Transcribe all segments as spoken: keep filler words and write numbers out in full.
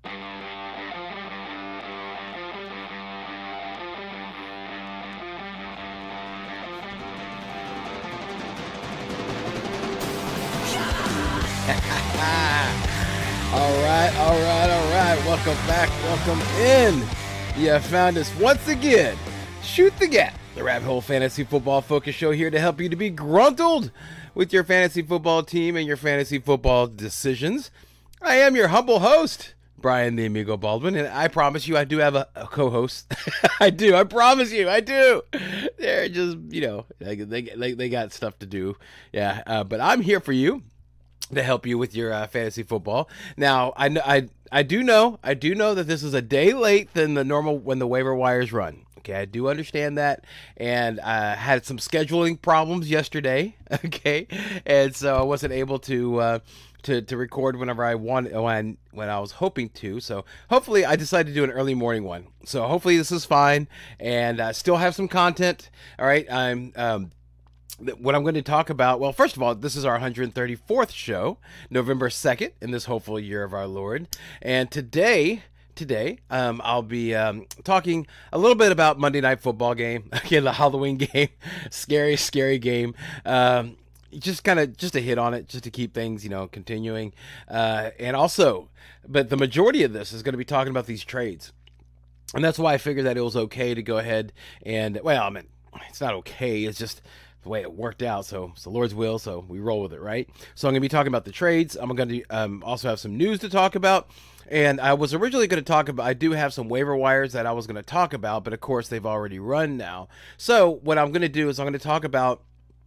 All right, all right, all right. Welcome back. Welcome in. You have found us once again. Shoot the Gap, the Rabbit Hole Fantasy Football Focus Show, here to help you to be gruntled with your fantasy football team and your fantasy football decisions. I am your humble host, Brian the Amigo Baldwin, and I promise you I do have a, a co-host. I do. I promise you. I do. They're just, you know, they, they, they got stuff to do. Yeah, uh, but I'm here for you to help you with your uh, fantasy football. Now, I, I, I do know, I do know that this is a day late than the normal when the waiver wires run. Okay, I do understand that, and I uh, had some scheduling problems yesterday. Okay, and so I wasn't able to uh, to to record whenever I wanted when when I was hoping to. So hopefully, I decided to do an early morning one. So hopefully, this is fine, and uh, still have some content. All right, I'm. Um, What I'm going to talk about, well, first of all, this is our one hundred thirty-fourth show, November second, in this hopeful year of our Lord. And today, today, um, I'll be um, talking a little bit about Monday Night Football game, again, the Halloween game, scary, scary game. Um, just kind of, just to hit on it, just to keep things, you know, continuing. Uh, and also, but the majority of this is going to be talking about these trades. And that's why I figured that it was okay to go ahead and, well, I mean, it's not okay, it's just the way it worked out. So it's the Lord's will, so we roll with it, right? So I'm going to be talking about the trades. I'm going to um, also have some news to talk about. And I was originally going to talk about, I do have some waiver wires that I was going to talk about, but of course they've already run now. So what I'm going to do is I'm going to talk about,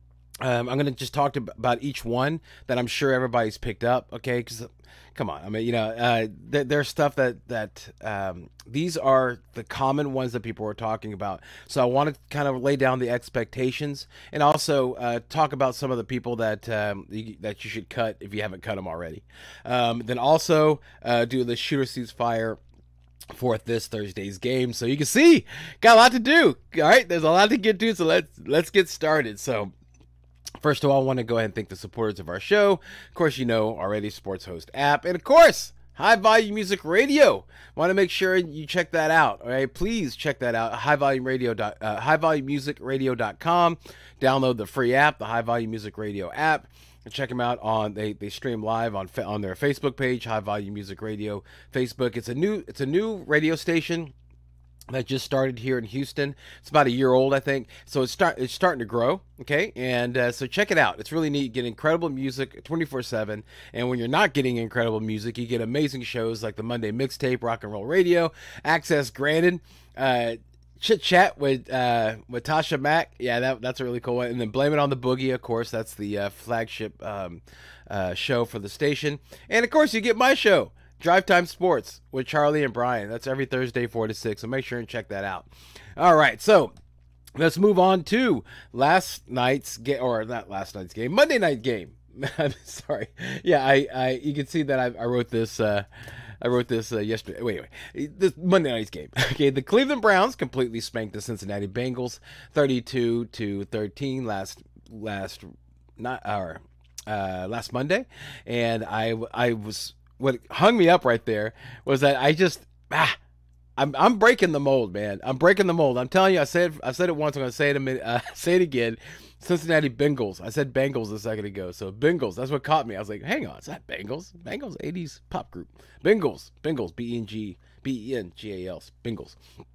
um, I'm going to just talk to, about each one that I'm sure everybody's picked up, okay? Because come on, I mean, you know, uh, th- there's stuff that, that um, these are the common ones that people are talking about. So I want to kind of lay down the expectations and also uh, talk about some of the people that um, you, that you should cut if you haven't cut them already. Um, then also uh, do the Shooter Sees Fire for this Thursday's game. So you can see, got a lot to do. All right, there's a lot to get to, so let's let's get started. So first of all, I want to go ahead and thank the supporters of our show. Of course, you know already, Sports Host app. And of course, High Volume Music Radio. Want to make sure you check that out. All right, please check that out. High Volume Radio. Uh, high volume music radio dot com. Download the free app, the High Volume Music Radio app. And check them out on they they stream live on on their Facebook page, High Volume Music Radio Facebook. It's a new it's a new radio station that just started here in Houston. It's about a year old, I think. So it's start it's starting to grow, okay? And uh, so check it out. It's really neat. You get incredible music twenty-four seven. And when you're not getting incredible music, you get amazing shows like the Monday Mixtape, Rock and Roll Radio, Access Granted, uh, Chit Chat with uh, with Tasha Mack. Yeah, that that's a really cool one. And then Blame It on the Boogie, of course. That's the uh, flagship um, uh, show for the station. And of course, you get my show, Drive Time Sports with Charlie and Brian. That's every Thursday, four to six. So make sure and check that out. All right, so let's move on to last night's game, or not last night's game, Monday night game. I'm sorry. Yeah, I, I, you can see that I, I wrote this. Uh, I wrote this uh, yesterday. Wait, wait. This Monday night's game. Okay, the Cleveland Browns completely spanked the Cincinnati Bengals, thirty-two to thirteen last last not or uh, last Monday, and I I was. What hung me up right there was that I just ah, I'm I'm breaking the mold, man. I'm breaking the mold. I'm telling you, I said I said it once. I'm gonna say it a minute. Uh, say it again. Cincinnati Bengals. I said Bengals a second ago. So Bengals. That's what caught me. I was like, hang on, is that Bengals? Bengals, eighties pop group. Bengals. Bengals. B E N G B E N G A L. Bengals.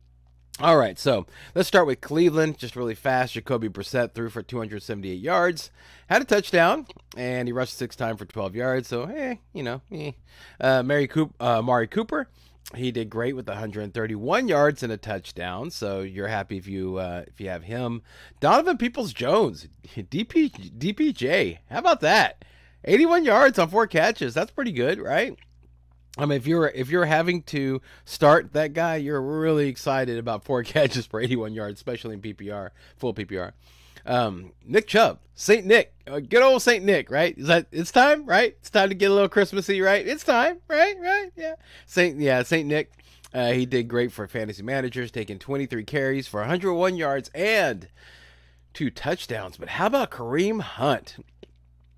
All right, so let's start with Cleveland, just really fast. Jacoby Brissett threw for two hundred seventy-eight yards, had a touchdown, and he rushed six times for twelve yards. So, eh, you know, eh. Uh, Mary Coop, uh, Amari Cooper, he did great with one hundred thirty-one yards and a touchdown. So you're happy if you uh, if you have him. Donovan Peoples-Jones, D P D P J, how about that? eighty-one yards on four catches. That's pretty good, right? I mean, if you're if you're having to start that guy, you're really excited about four catches for eighty-one yards, especially in P P R, full P P R. Um, Nick Chubb, Saint Nick, uh, good old Saint Nick, right? Is that it's time, right? It's time to get a little Christmassy, right? It's time, right? Right? Yeah, Saint, yeah, Saint Nick. Uh, he did great for fantasy managers, taking twenty-three carries for one hundred one yards and two touchdowns. But how about Kareem Hunt?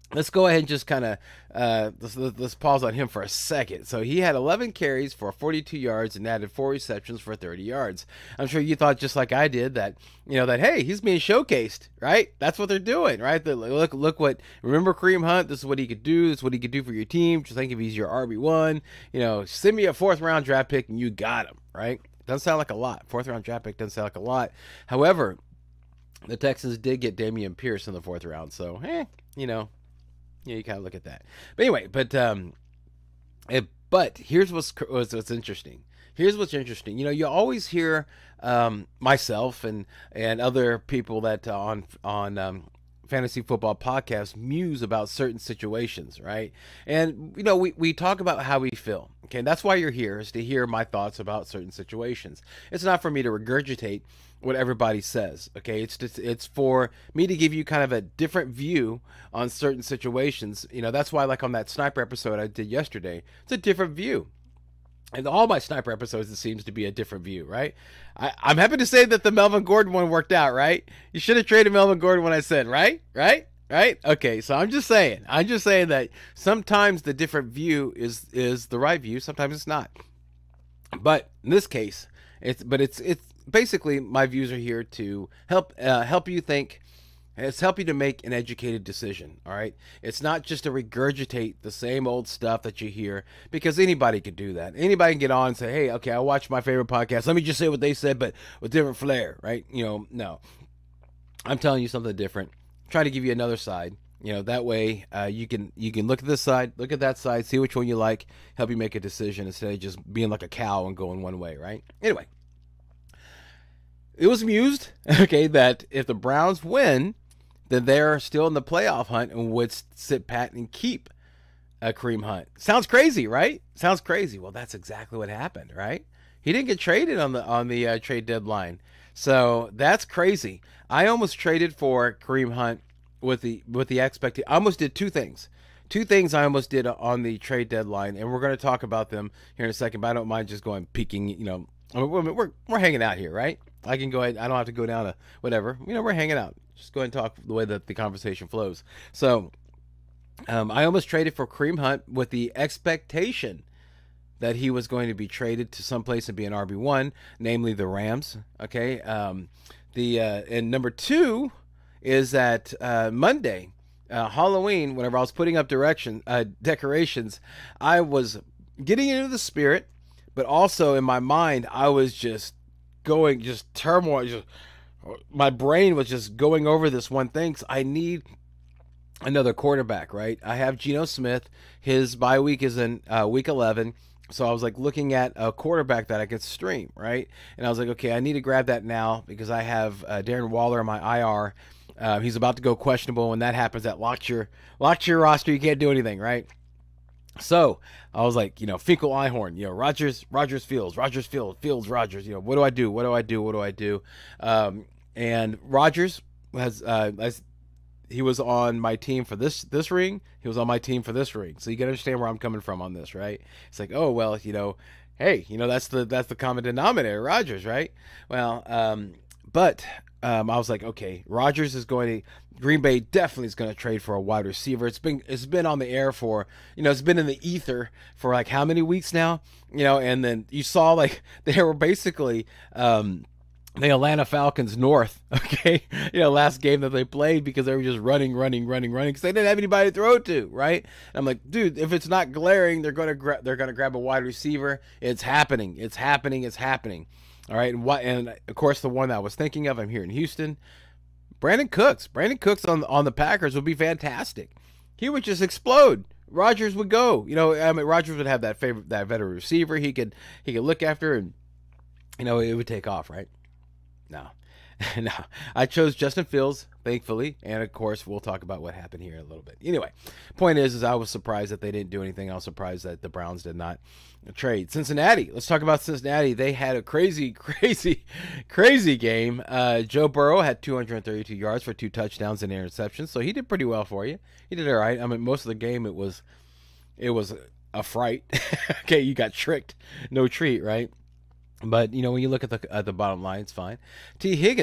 let's go ahead and just kind of uh, let's, let's pause on him for a second. So he had eleven carries for forty-two yards and added four receptions for thirty yards. I'm sure you thought just like I did that, you know, that, hey, he's being showcased, right? That's what they're doing, right? They're, look, look what, remember Kareem Hunt, this is what he could do. This is what he could do for your team. Just think if he's your R B one, you know, send me a fourth round draft pick and you got him, right? Doesn't sound like a lot. Fourth round draft pick doesn't sound like a lot. However, the Texans did get Dameon Pierce in the fourth round. So, eh, you know, yeah, you kind of look at that. But anyway, but um, it, but here's what's, what's what's interesting. Here's what's interesting. You know, you always hear um, myself and and other people that uh, on on um, fantasy football podcasts muse about certain situations, right? And you know, we we talk about how we feel. Okay, and that's why you're here, is to hear my thoughts about certain situations. It's not for me to regurgitate what everybody says. Okay, it's just, it's for me to give you kind of a different view on certain situations. You know, that's why, like on that sniper episode I did yesterday, it's a different view. And all my sniper episodes, it seems to be a different view, right? I, I'm happy to say that the Melvin Gordon one worked out, right? You should have traded Melvin Gordon when I said, right? Right? Right? Okay, so I'm just saying. I'm just saying that sometimes the different view is is the right view. Sometimes it's not. But in this case, it's but it's it's basically my views are here to help uh, help you think. It's help you to make an educated decision, all right? It's not just to regurgitate the same old stuff that you hear, because anybody could do that. Anybody can get on and say, hey, okay, I watched my favorite podcast. Let me just say what they said, but with different flair, right? You know, no. I'm telling you something different. Try to give you another side. You know, that way uh, you can you can look at this side, look at that side, see which one you like, help you make a decision instead of just being like a cow and going one way, right? Anyway, it was mused, okay, that if the Browns win, then they're still in the playoff hunt and would sit pat and keep a Kareem Hunt. Sounds crazy, right? Sounds crazy. Well, that's exactly what happened, right? He didn't get traded on the on the uh, trade deadline, so that's crazy. I almost traded for Kareem Hunt with the with the expectation. I almost did two things. Two things I almost did on the trade deadline, and we're going to talk about them here in a second. But I don't mind just going peeking. You know, I mean, we're, we're we're hanging out here, right? I can go ahead. I don't have to go down to whatever. You know, we're hanging out. Just go ahead and talk the way that the conversation flows. So, um, I almost traded for Kareem Hunt with the expectation that he was going to be traded to someplace and be an R B one, namely the Rams. Okay. Um, the uh, and number two is that uh, Monday, uh, Halloween, whenever I was putting up direction uh, decorations, I was getting into the spirit, but also in my mind, I was just going, just turmoil, just my brain was just going over this one thing. So I need another quarterback, right? I have Geno Smith. His bye week is in uh, week eleven. So I was like looking at a quarterback that I could stream, right? And I was like, okay, I need to grab that now because I have uh, Darren Waller on my I R. Uh, he's about to go questionable. When that happens, that locks your, locks your roster. You can't do anything, right? So I was like, you know, Finkel Einhorn, you know, Rogers, Rogers Fields, Rogers Fields, Fields Rogers. You know, what do I do? What do I do? What do I do? Um, and Rogers has, uh, as he was on my team for this this ring, he was on my team for this ring. So you can understand where I'm coming from on this, right? It's like, oh well, you know, hey, you know, that's the that's the common denominator, Rogers, right? Well, um, but um, I was like, okay, Rogers is going to. Green Bay definitely is going to trade for a wide receiver. It's been it's been on the air for, you know, it's been in the ether for like how many weeks now, you know, and then you saw like they were basically um, the Atlanta Falcons North, okay, you know, last game that they played because they were just running, running, running, running because they didn't have anybody to throw to, right? And I'm like, dude, if it's not glaring, they're going to gra- they're going to grab a wide receiver. It's happening. It's happening. It's happening. All right, and what? And of course, the one that I was thinking of, I'm here in Houston. Brandon Cooks. Brandon Cooks on on the Packers would be fantastic. He would just explode. Rodgers would go. You know, I mean, Rodgers would have that favorite, that veteran receiver. He could he could look after, and you know, it would take off, right? No, no. I chose Justin Fields, thankfully, and of course, we'll talk about what happened here in a little bit. Anyway, point is, is I was surprised that they didn't do anything. I was surprised that the Browns did not trade. Cincinnati. Let's talk about Cincinnati. They had a crazy, crazy, crazy game. Uh, Joe Burrow had two hundred thirty-two yards for two touchdowns and interceptions, so he did pretty well for you. He did all right. I mean, most of the game it was, it was a fright. Okay, you got tricked, no treat, right? But you know, when you look at the at the bottom line, it's fine. T. Higgins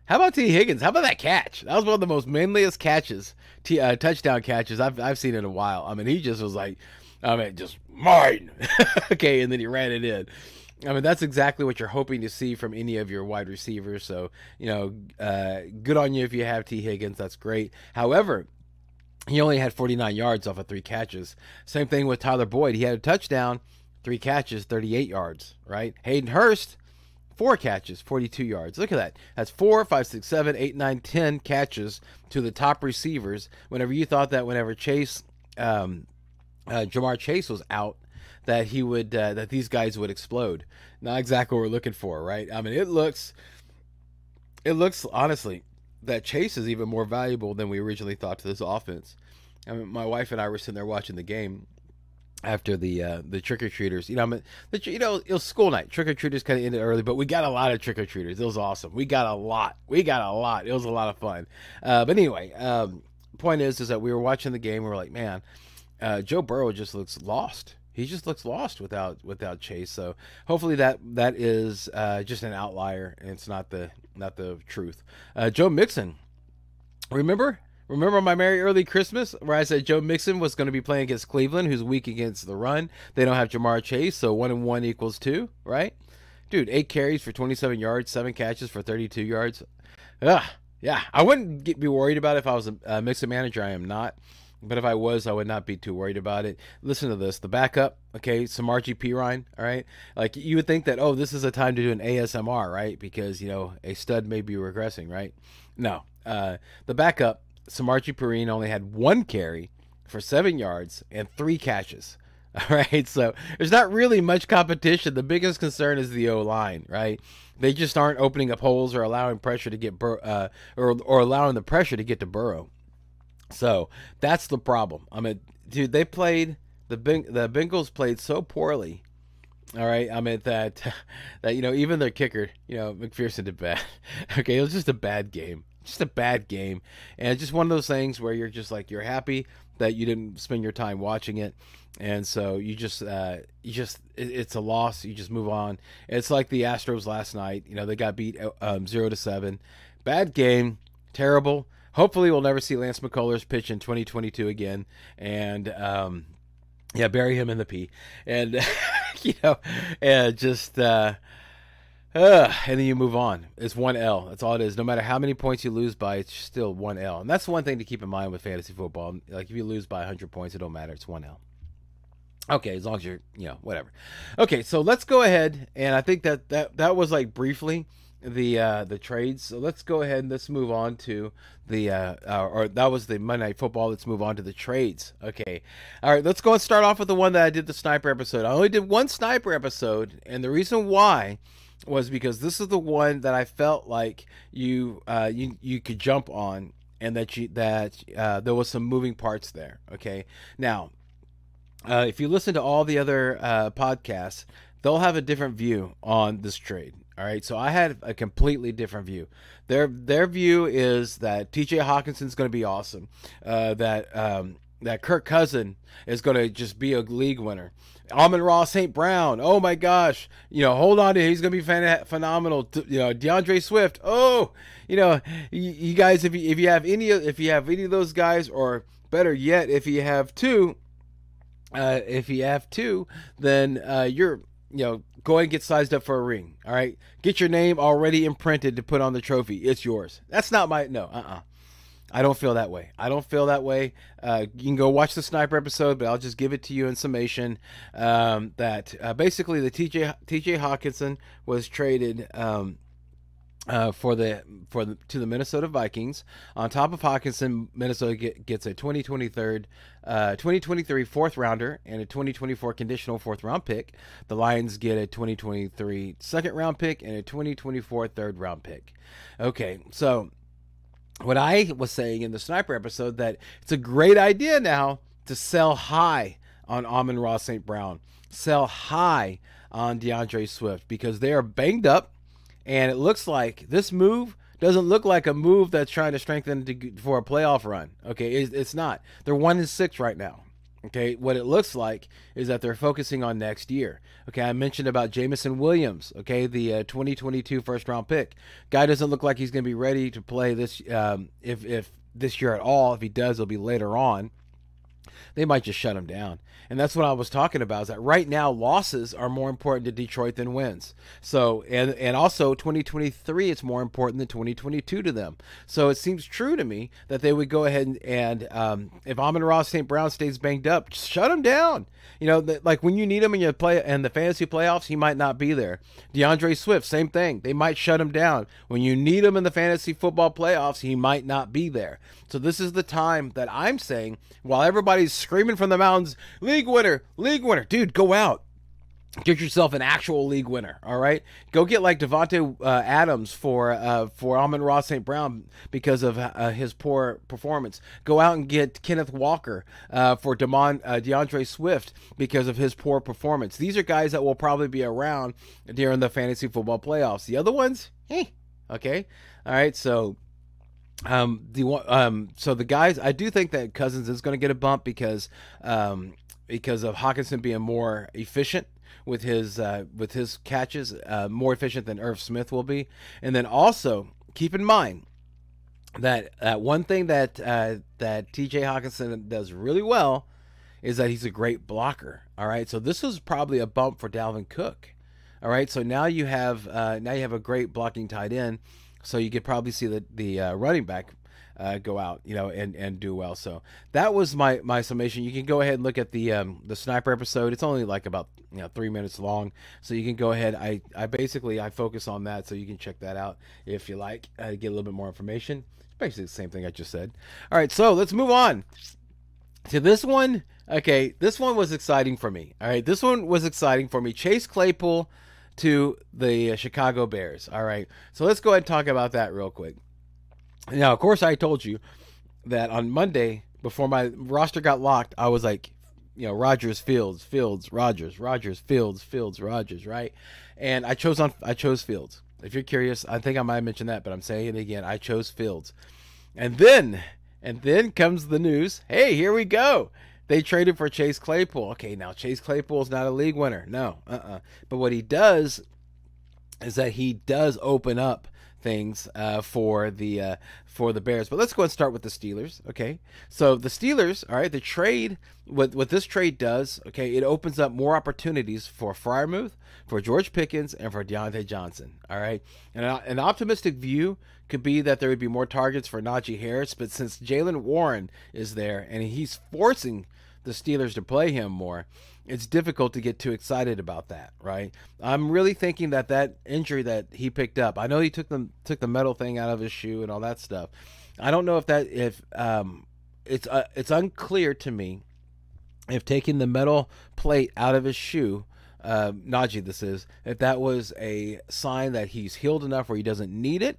How about T. Higgins? How about that catch? That was one of the most manliest catches, t- uh, touchdown catches I've I've seen in a while. I mean, he just was like, I mean, just mine. Okay, and then he ran it in. I mean, that's exactly what you're hoping to see from any of your wide receivers. So, you know, uh, good on you if you have T. Higgins. That's great. However, he only had forty-nine yards off of three catches. Same thing with Tyler Boyd. He had a touchdown, three catches, thirty-eight yards, right? Hayden Hurst, four catches, forty-two yards. Look at that. That's four, five, six, seven, eight, nine, ten catches to the top receivers. Whenever you thought that whenever Chase, um, uh, Ja'Marr Chase was out, that he would, uh, that these guys would explode. Not exactly what we're looking for, right? I mean, it looks, it looks honestly that Chase is even more valuable than we originally thought to this offense. I mean, my wife and I were sitting there watching the game after the uh, the trick or treaters. You know, I mean, the, you know, it was school night. Trick or treaters kind of ended early, but we got a lot of trick or treaters. It was awesome. We got a lot. We got a lot. It was a lot of fun. Uh, but anyway, um, point is, is that we were watching the game. We were like, man, uh, Joe Burrow just looks lost. He just looks lost without without Chase. So hopefully that that is uh, just an outlier, and it's not the not the truth. Uh, Joe Mixon, remember? Remember my Merry Early Christmas where I said Joe Mixon was going to be playing against Cleveland, who's weak against the run. They don't have Ja'Marr Chase, so one and one equals two, right? Dude, eight carries for twenty-seven yards, seven catches for thirty-two yards. Ugh, yeah, I wouldn't get, be worried about it if I was a, a Mixon manager. I am not. But if I was, I would not be too worried about it. Listen to this. The backup, okay, Samaje Perine, all right? Like, you would think that, oh, this is a time to do an A S M R, right? Because, you know, a stud may be regressing, right? No. Uh, the backup, Samaje Perine, only had one carry for seven yards and three catches. All right, so there's not really much competition. The biggest concern is the O-line, right? They just aren't opening up holes or allowing pressure to get Bur- uh, or or allowing the pressure to get to Burrow. So that's the problem. I mean, dude, they played the Beng- the Bengals played so poorly. All right, I mean that that you know even their kicker, you know, McPherson did bad. Okay, it was just a bad game, just a bad game, and it's just one of those things where you're just like you're happy that you didn't spend your time watching it, and so you just uh, you just it, it's a loss. You just move on. It's like the Astros last night. You know, they got beat um, zero to seven. Bad game, terrible. Hopefully, we'll never see Lance McCullers pitch in twenty twenty-two again, and um, yeah, bury him in the pee, and you know, and just uh, uh, and then you move on. It's one L. That's all it is. No matter how many points you lose by, it's still one L, and that's one thing to keep in mind with fantasy football. Like if you lose by one hundred points, it don't matter. It's one L. Okay, as long as you're, you know, whatever. Okay, so let's go ahead, and I think that that that was like briefly the uh the trades. So let's go ahead and let's move on to the uh, uh or that was the Monday Night Football. Let's move on to the trades. Okay, all right, let's go and start off with the one that I did the sniper episode. I only did one sniper episode, and the reason why was because this is the one that I felt like you uh you you could jump on, and that you that uh there was some moving parts there. Okay, now uh if you listen to all the other uh podcasts, they'll have a different view on this trade. All right, so I had a completely different view. Their their view is that T J Hawkinson's going to be awesome. Uh, that um, that Kirk Cousin is going to just be a league winner. Amon-Ra Saint Brown, oh my gosh, you know, hold on to him. He's going to be phen- phenomenal. You know, DeAndre Swift, oh, you know, you, you guys, if you if you have any if you have any of those guys, or better yet, if you have two, uh, if you have two, then uh, you're you know. Go ahead and get sized up for a ring, all right? Get your name already imprinted to put on the trophy. It's yours. That's not my, no, uh-uh. I don't feel that way. I don't feel that way. Uh, you can go watch the sniper episode, but I'll just give it to you in summation um, that uh, basically the T J T J Hawkinson was traded um, uh, for the for the to the Minnesota Vikings. On top of Hawkinson, Minnesota get, gets a twenty twenty-three uh, twenty twenty-three fourth rounder and a twenty twenty-four conditional fourth round pick. The Lions get a twenty twenty-three second round pick and a twenty twenty-four third round pick. Okay, so what I was saying in the sniper episode, that it's a great idea now to sell high on Amon-Ra Saint Brown, sell high on DeAndre Swift, because they are banged up. And it looks like this move doesn't look like a move that's trying to strengthen to, for a playoff run. Okay, it, it's not. They're one and six right now. Okay, what it looks like is that they're focusing on next year. Okay, I mentioned about Jamison Williams, okay, the uh, twenty twenty-two first round pick. Guy doesn't look like he's going to be ready to play this um, if, if this year at all. If he does, it'll be later on. They might just shut him down. And that's what I was talking about, is that right now losses are more important to Detroit than wins. So, and and also twenty twenty-three, it's more important than twenty twenty-two to them. So it seems true to me that they would go ahead and, and um, if Amon-Ra Saint Brown stays banged up, just shut him down. You know, the, like when you need him in your play and the fantasy playoffs, he might not be there. DeAndre Swift, same thing. They might shut him down. When you need him in the fantasy football playoffs, he might not be there. So this is the time that I'm saying, while everybody's screaming from the mountains, league winner, league winner, dude, go out. Get yourself an actual league winner, all right? Go get like Devontae uh, Adams for uh, for Amon-Ra Saint Brown because of uh, his poor performance. Go out and get Kenneth Walker uh, for Demon, uh, DeAndre Swift because of his poor performance. These are guys that will probably be around during the fantasy football playoffs. The other ones, eh, okay, all right. So, um, the um, so the guys, I do think that Cousins is going to get a bump because um, because of Hockenson being more efficient with his uh, with his catches, uh, more efficient than Irv Smith will be. And then also keep in mind that uh, one thing that uh, that T J Hockenson does really well is that he's a great blocker. All right, so this was probably a bump for Dalvin Cook. All right, so now you have uh, now you have a great blocking tight end. So you could probably see the the uh, running back Uh, go out, you know, and, and do well. So that was my, my summation. You can go ahead and look at the um, the sniper episode. It's only like about you know three minutes long, so you can go ahead. I, I basically I focus on that, so you can check that out if you like. Uh, get a little bit more information. It's basically the same thing I just said. All right, so let's move on to this one. Okay, this one was exciting for me. All right, this one was exciting for me. Chase Claypool to the Chicago Bears. All right, so let's go ahead and talk about that real quick. Now, of course, I told you that on Monday, before my roster got locked, I was like, you know, Rodgers, Fields, Fields, Rodgers, Rodgers, Fields, Fields, Rodgers, right? And I chose on, I chose Fields. If you're curious, I think I might have mentioned that, but I'm saying it again. I chose Fields. And then, and then comes the news. Hey, here we go. They traded for Chase Claypool. Okay, now Chase Claypool is not a league winner. No, uh-uh. But what he does is that he does open up things uh, for the uh, for the Bears. But let's go and start with the Steelers. Okay, so the Steelers, all right, the trade, what what this trade does, okay, it opens up more opportunities for Freiermuth, for George Pickens, and for Deontay Johnson. All right, and an optimistic view could be that there would be more targets for Najee Harris, but since Jaylen Warren is there and he's forcing the Steelers to play him more, it's difficult to get too excited about that, right? I'm really thinking that that injury that he picked up, I know he took the took the metal thing out of his shoe and all that stuff. I don't know if that if um it's uh, it's unclear to me if taking the metal plate out of his shoe, uh, Najee this is, if that was a sign that he's healed enough where he doesn't need it,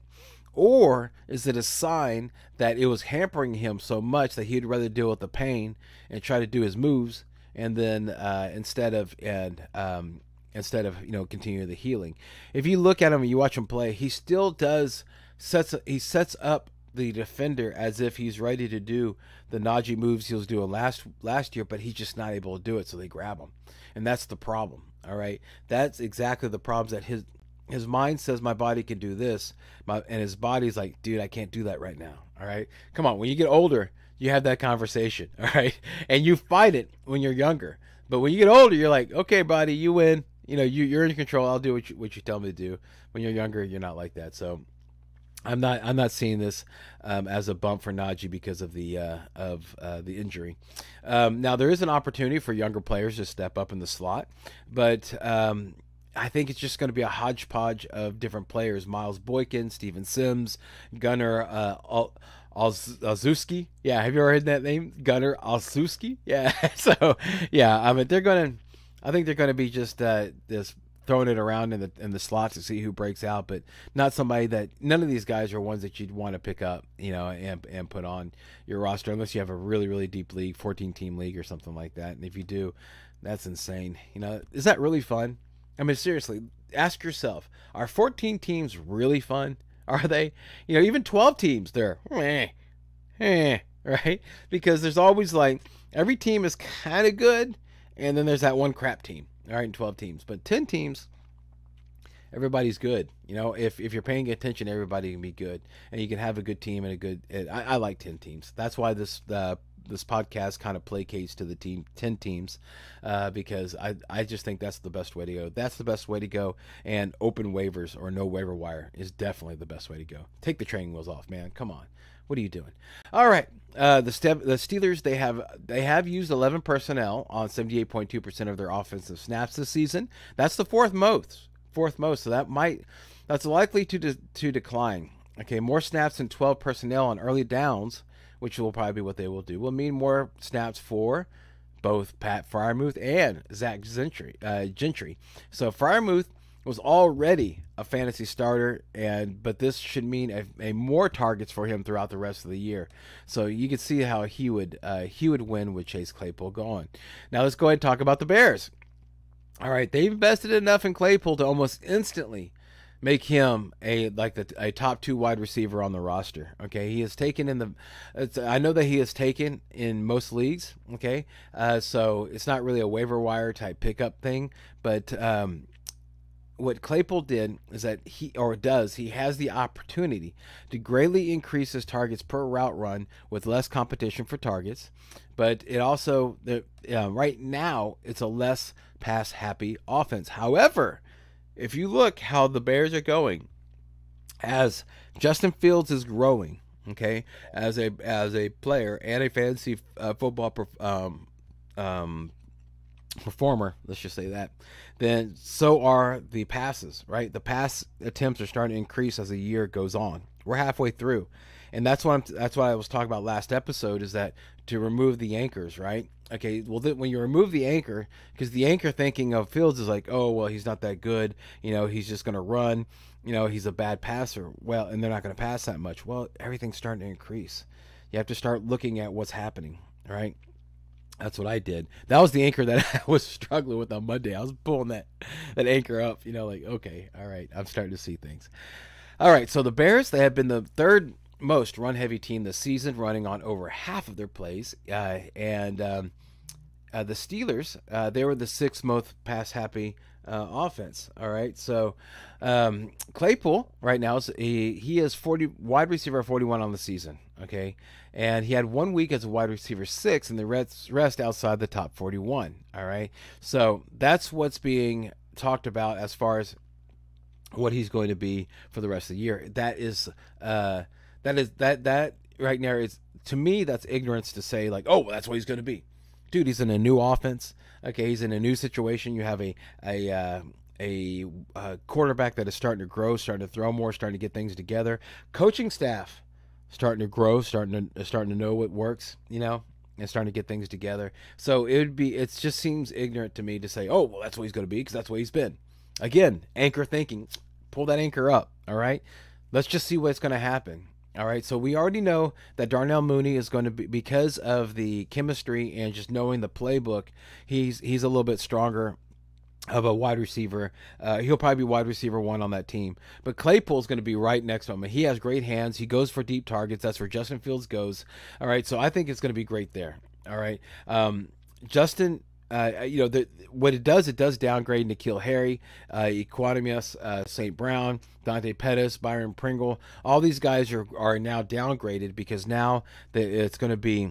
or is it a sign that it was hampering him so much that he'd rather deal with the pain and try to do his moves, and then uh, instead of and um, instead of you know continue the healing. If you look at him and you watch him play, he still does sets he sets up the defender as if he's ready to do the Najee moves he was doing last last year, but he's just not able to do it, so they grab him, and that's the problem. All right, that's exactly the problems that his. His mind says my body can do this, my, and his body's like, dude, I can't do that right now. All right, come on. When you get older, you have that conversation. All right, and you fight it when you're younger. But when you get older, you're like, okay, body, you win. You know, you, you're in control. I'll do what you, what you tell me to do. When you're younger, you're not like that. So I'm not I'm not seeing this um, as a bump for Najee because of the uh, of uh, the injury. Um, now there is an opportunity for younger players to step up in the slot, but. Um, I think it's just going to be a hodgepodge of different players. Miles Boykin, Steven Sims, Gunnar uh, Al- Olszewski. Yeah, have you ever heard that name? Gunnar Olszewski? Yeah. So, yeah, I mean, they're going to, I think they're going to be just uh, this throwing it around in the in the slots to see who breaks out, but not somebody that, none of these guys are ones that you'd want to pick up, you know, and, and put on your roster unless you have a really, really deep league, fourteen team league or something like that. And if you do, that's insane. You know, is that really fun? I mean, seriously, ask yourself, are fourteen teams really fun? Are they? You know, even twelve teams, they're, eh, eh, right? Because there's always like, Every team is kind of good, and then there's that one crap team. All right, in twelve teams, but ten teams, everybody's good. You know, if if you're paying attention, everybody can be good, and you can have a good team and a good. I, I like ten teams. That's why this uh, this podcast kind of placates to the team ten teams, uh, because I I just think that's the best way to go. That's the best way to go. And open waivers or no waiver wire is definitely the best way to go. Take the training wheels off, man. Come on. What are you doing? All right. Uh, the Ste- the Steelers, they have they have used eleven personnel on seventy-eight point two percent of their offensive snaps this season. That's the fourth most, fourth most. So that might that's likely to de- to decline. Okay, more snaps than twelve personnel on early downs, which will probably be what they will do, will mean more snaps for both Pat Freiermuth and Zach Gentry. Uh, Gentry. So Freiermuth was already a fantasy starter, and but this should mean a, a more targets for him throughout the rest of the year. So you can see how he would uh, he would win with Chase Claypool going. Now let's go ahead and talk about the Bears. All right, they've invested enough in Claypool to almost instantly make him a like the, a top two wide receiver on the roster. Okay, he is taken in the. It's, I know that he is taken in most leagues. Okay, uh, so it's not really a waiver wire type pickup thing, but. Um, What Claypool did is that he, or does, he has the opportunity to greatly increase his targets per route run with less competition for targets. But it also, the, uh, right now, it's a less pass-happy offense. However, if you look how the Bears are going, as Justin Fields is growing, okay, as a as a player and a fantasy uh, football um, um, performer, let's just say that, then so are the passes, right? The pass attempts are starting to increase as the year goes on. We're halfway through, and that's what I'm, that's what I was talking about last episode, is that to remove the anchors, right? Okay, well, th- when you remove the anchor, because the anchor thinking of Fields is like, oh, well, he's not that good, you know, he's just going to run, you know, he's a bad passer, well, and they're not going to pass that much. Well, everything's starting to increase. You have to start looking at what's happening, right? That's what I did. That was the anchor that I was struggling with on Monday. I was pulling that, that anchor up, you know, like, okay, all right, I'm starting to see things. All right, so the Bears, they have been the third most run-heavy team this season, running on over half of their plays. Uh, and um, uh, the Steelers, uh, they were the sixth most pass-happy uh, offense. All right, so um, Claypool right now, is he, he is forty wide receiver forty-one on the season, okay? And he had one week as a wide receiver six, and the rest, rest outside the top forty-one. All right, so that's what's being talked about as far as what he's going to be for the rest of the year. That is, uh, that is that that right now is, to me, that's ignorance to say like, oh, well, that's what he's going to be. Dude, he's in a new offense. Okay, he's in a new situation. You have a a uh, a, a quarterback that is starting to grow, starting to throw more, starting to get things together. Coaching staff starting to grow, starting to starting to know what works, you know, and starting to get things together. So it would be, it just seems ignorant to me to say, oh, well, that's what he's going to be, because that's what he's been. Again, anchor thinking. Pull that anchor up. All right, let's just see what's going to happen. All right, so we already know that Darnell Mooney is going to be, because of the chemistry and just knowing the playbook, he's he's a little bit stronger of a wide receiver. Uh, he'll probably be wide receiver one on that team. But Claypool's going to be right next to him. He has great hands. He goes for deep targets. That's where Justin Fields goes. All right, so I think it's going to be great there. All right, um, Justin. Uh, you know, the, what it does, it does downgrade N'Keal Harry, uh, Equanimeous, uh, Saint Brown, Dante Pettis, Byron Pringle. All these guys are, are now downgraded because now the, it's going to be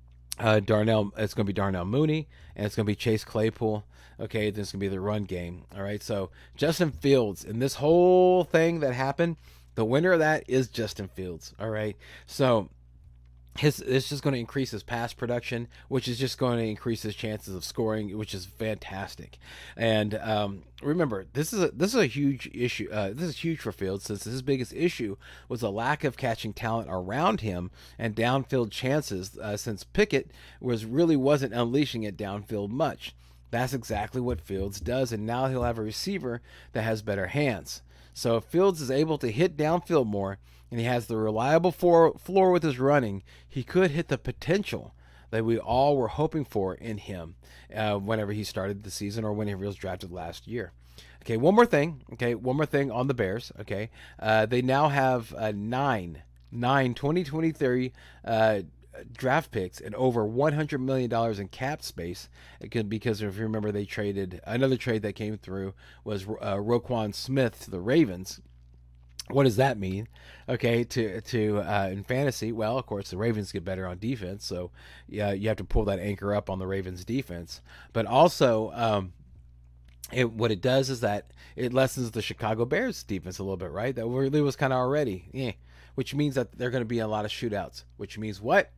uh, Darnell. It's going to be Darnell Mooney, and it's going to be Chase Claypool. Okay, then it's going to be the run game. All right, so Justin Fields, and this whole thing that happened, the winner of that is Justin Fields. All right, so. His, it's just going to increase his pass production, which is just going to increase his chances of scoring, which is fantastic. And um, remember, this is a, this is a huge issue. Uh, this is huge for Fields, since his biggest issue was a lack of catching talent around him and downfield chances. Uh, since Pickett was really wasn't unleashing it downfield much. That's exactly what Fields does, and now he'll have a receiver that has better hands. So if Fields is able to hit downfield more, and he has the reliable floor, floor with his running, he could hit the potential that we all were hoping for in him uh, whenever he started the season or whenever he was drafted last year. Okay, one more thing. Okay, one more thing on the Bears. Okay, uh, they now have uh, nine, nine twenty twenty-three uh, draft picks and over one hundred million dollars in cap space. It could, because if you remember, they traded another trade that came through was uh, Roquan Smith to the Ravens. What does that mean? Okay, to to uh, in fantasy, well, of course, the Ravens get better on defense, so yeah, you have to pull that anchor up on the Ravens defense. But also, um, it, what it does is that it lessens the Chicago Bears defense a little bit, right? That really was kind of already, yeah. Which means that they're going to be a lot of shootouts. Which means what?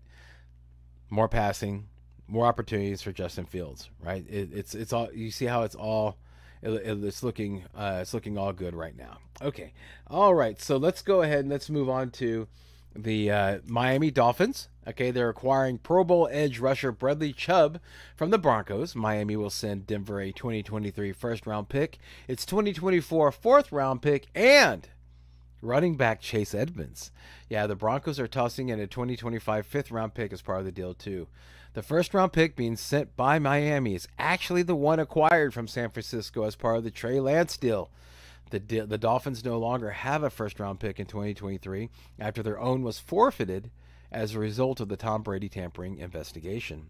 More passing, more opportunities for Justin Fields, right? It, it's it's all, you see how it's all. It's looking uh, it's looking all good right now. Okay, all right. So let's go ahead and let's move on to the uh, Miami Dolphins. Okay, they're acquiring Pro Bowl edge rusher Bradley Chubb from the Broncos. Miami will send Denver a twenty twenty-three first round pick, its twenty twenty-four fourth round pick, and running back Chase Edmonds. Yeah, the Broncos are tossing in a twenty twenty-five fifth round pick as part of the deal too. The first round pick being sent by Miami is actually the one acquired from San Francisco as part of the Trey Lance deal. The, the Dolphins no longer have a first round pick in twenty twenty-three after their own was forfeited as a result of the Tom Brady tampering investigation.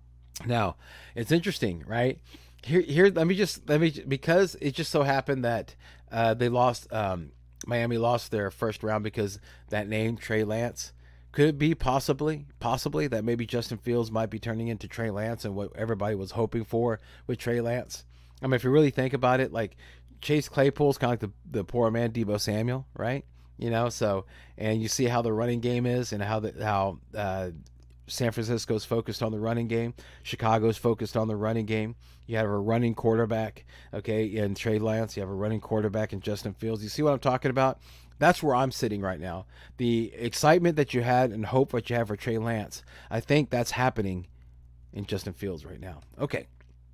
Now, it's interesting, right? Here, here. Let me just let me because it just so happened that uh, they lost. Um, Miami lost their first round because that name Trey Lance. Could it be possibly, possibly that maybe Justin Fields might be turning into Trey Lance and what everybody was hoping for with Trey Lance? I mean, if you really think about it, like Chase Claypool's kind of like the, the poor man Deebo Samuel, right? You know, so, and you see how the running game is and how the, how uh, San Francisco's focused on the running game. Chicago's focused on the running game. You have a running quarterback, okay, in Trey Lance. You have a running quarterback in Justin Fields. You see what I'm talking about? That's where I'm sitting right now. The excitement that you had and hope that you have for Trey Lance, I think that's happening in Justin Fields right now. Okay.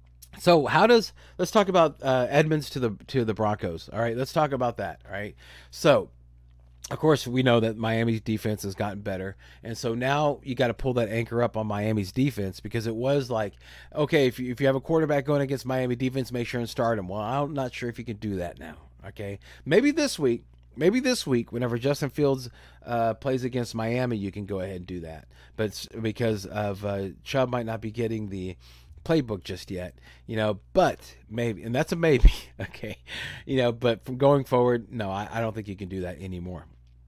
So how does, let's talk about uh, Edmonds to the to the Broncos. All right, let's talk about that. All right. So, of course, we know that Miami's defense has gotten better. And so now you got to pull that anchor up on Miami's defense, because it was like, okay, if you, if you have a quarterback going against Miami defense, make sure and start him. Well, I'm not sure if you can do that now. Okay. Maybe this week. Maybe this week, whenever Justin Fields uh, plays against Miami, you can go ahead and do that. But it's because of uh, Chubb might not be getting the playbook just yet, you know, but maybe, and that's a maybe, okay, you know, but from going forward, no, I, I don't think you can do that anymore.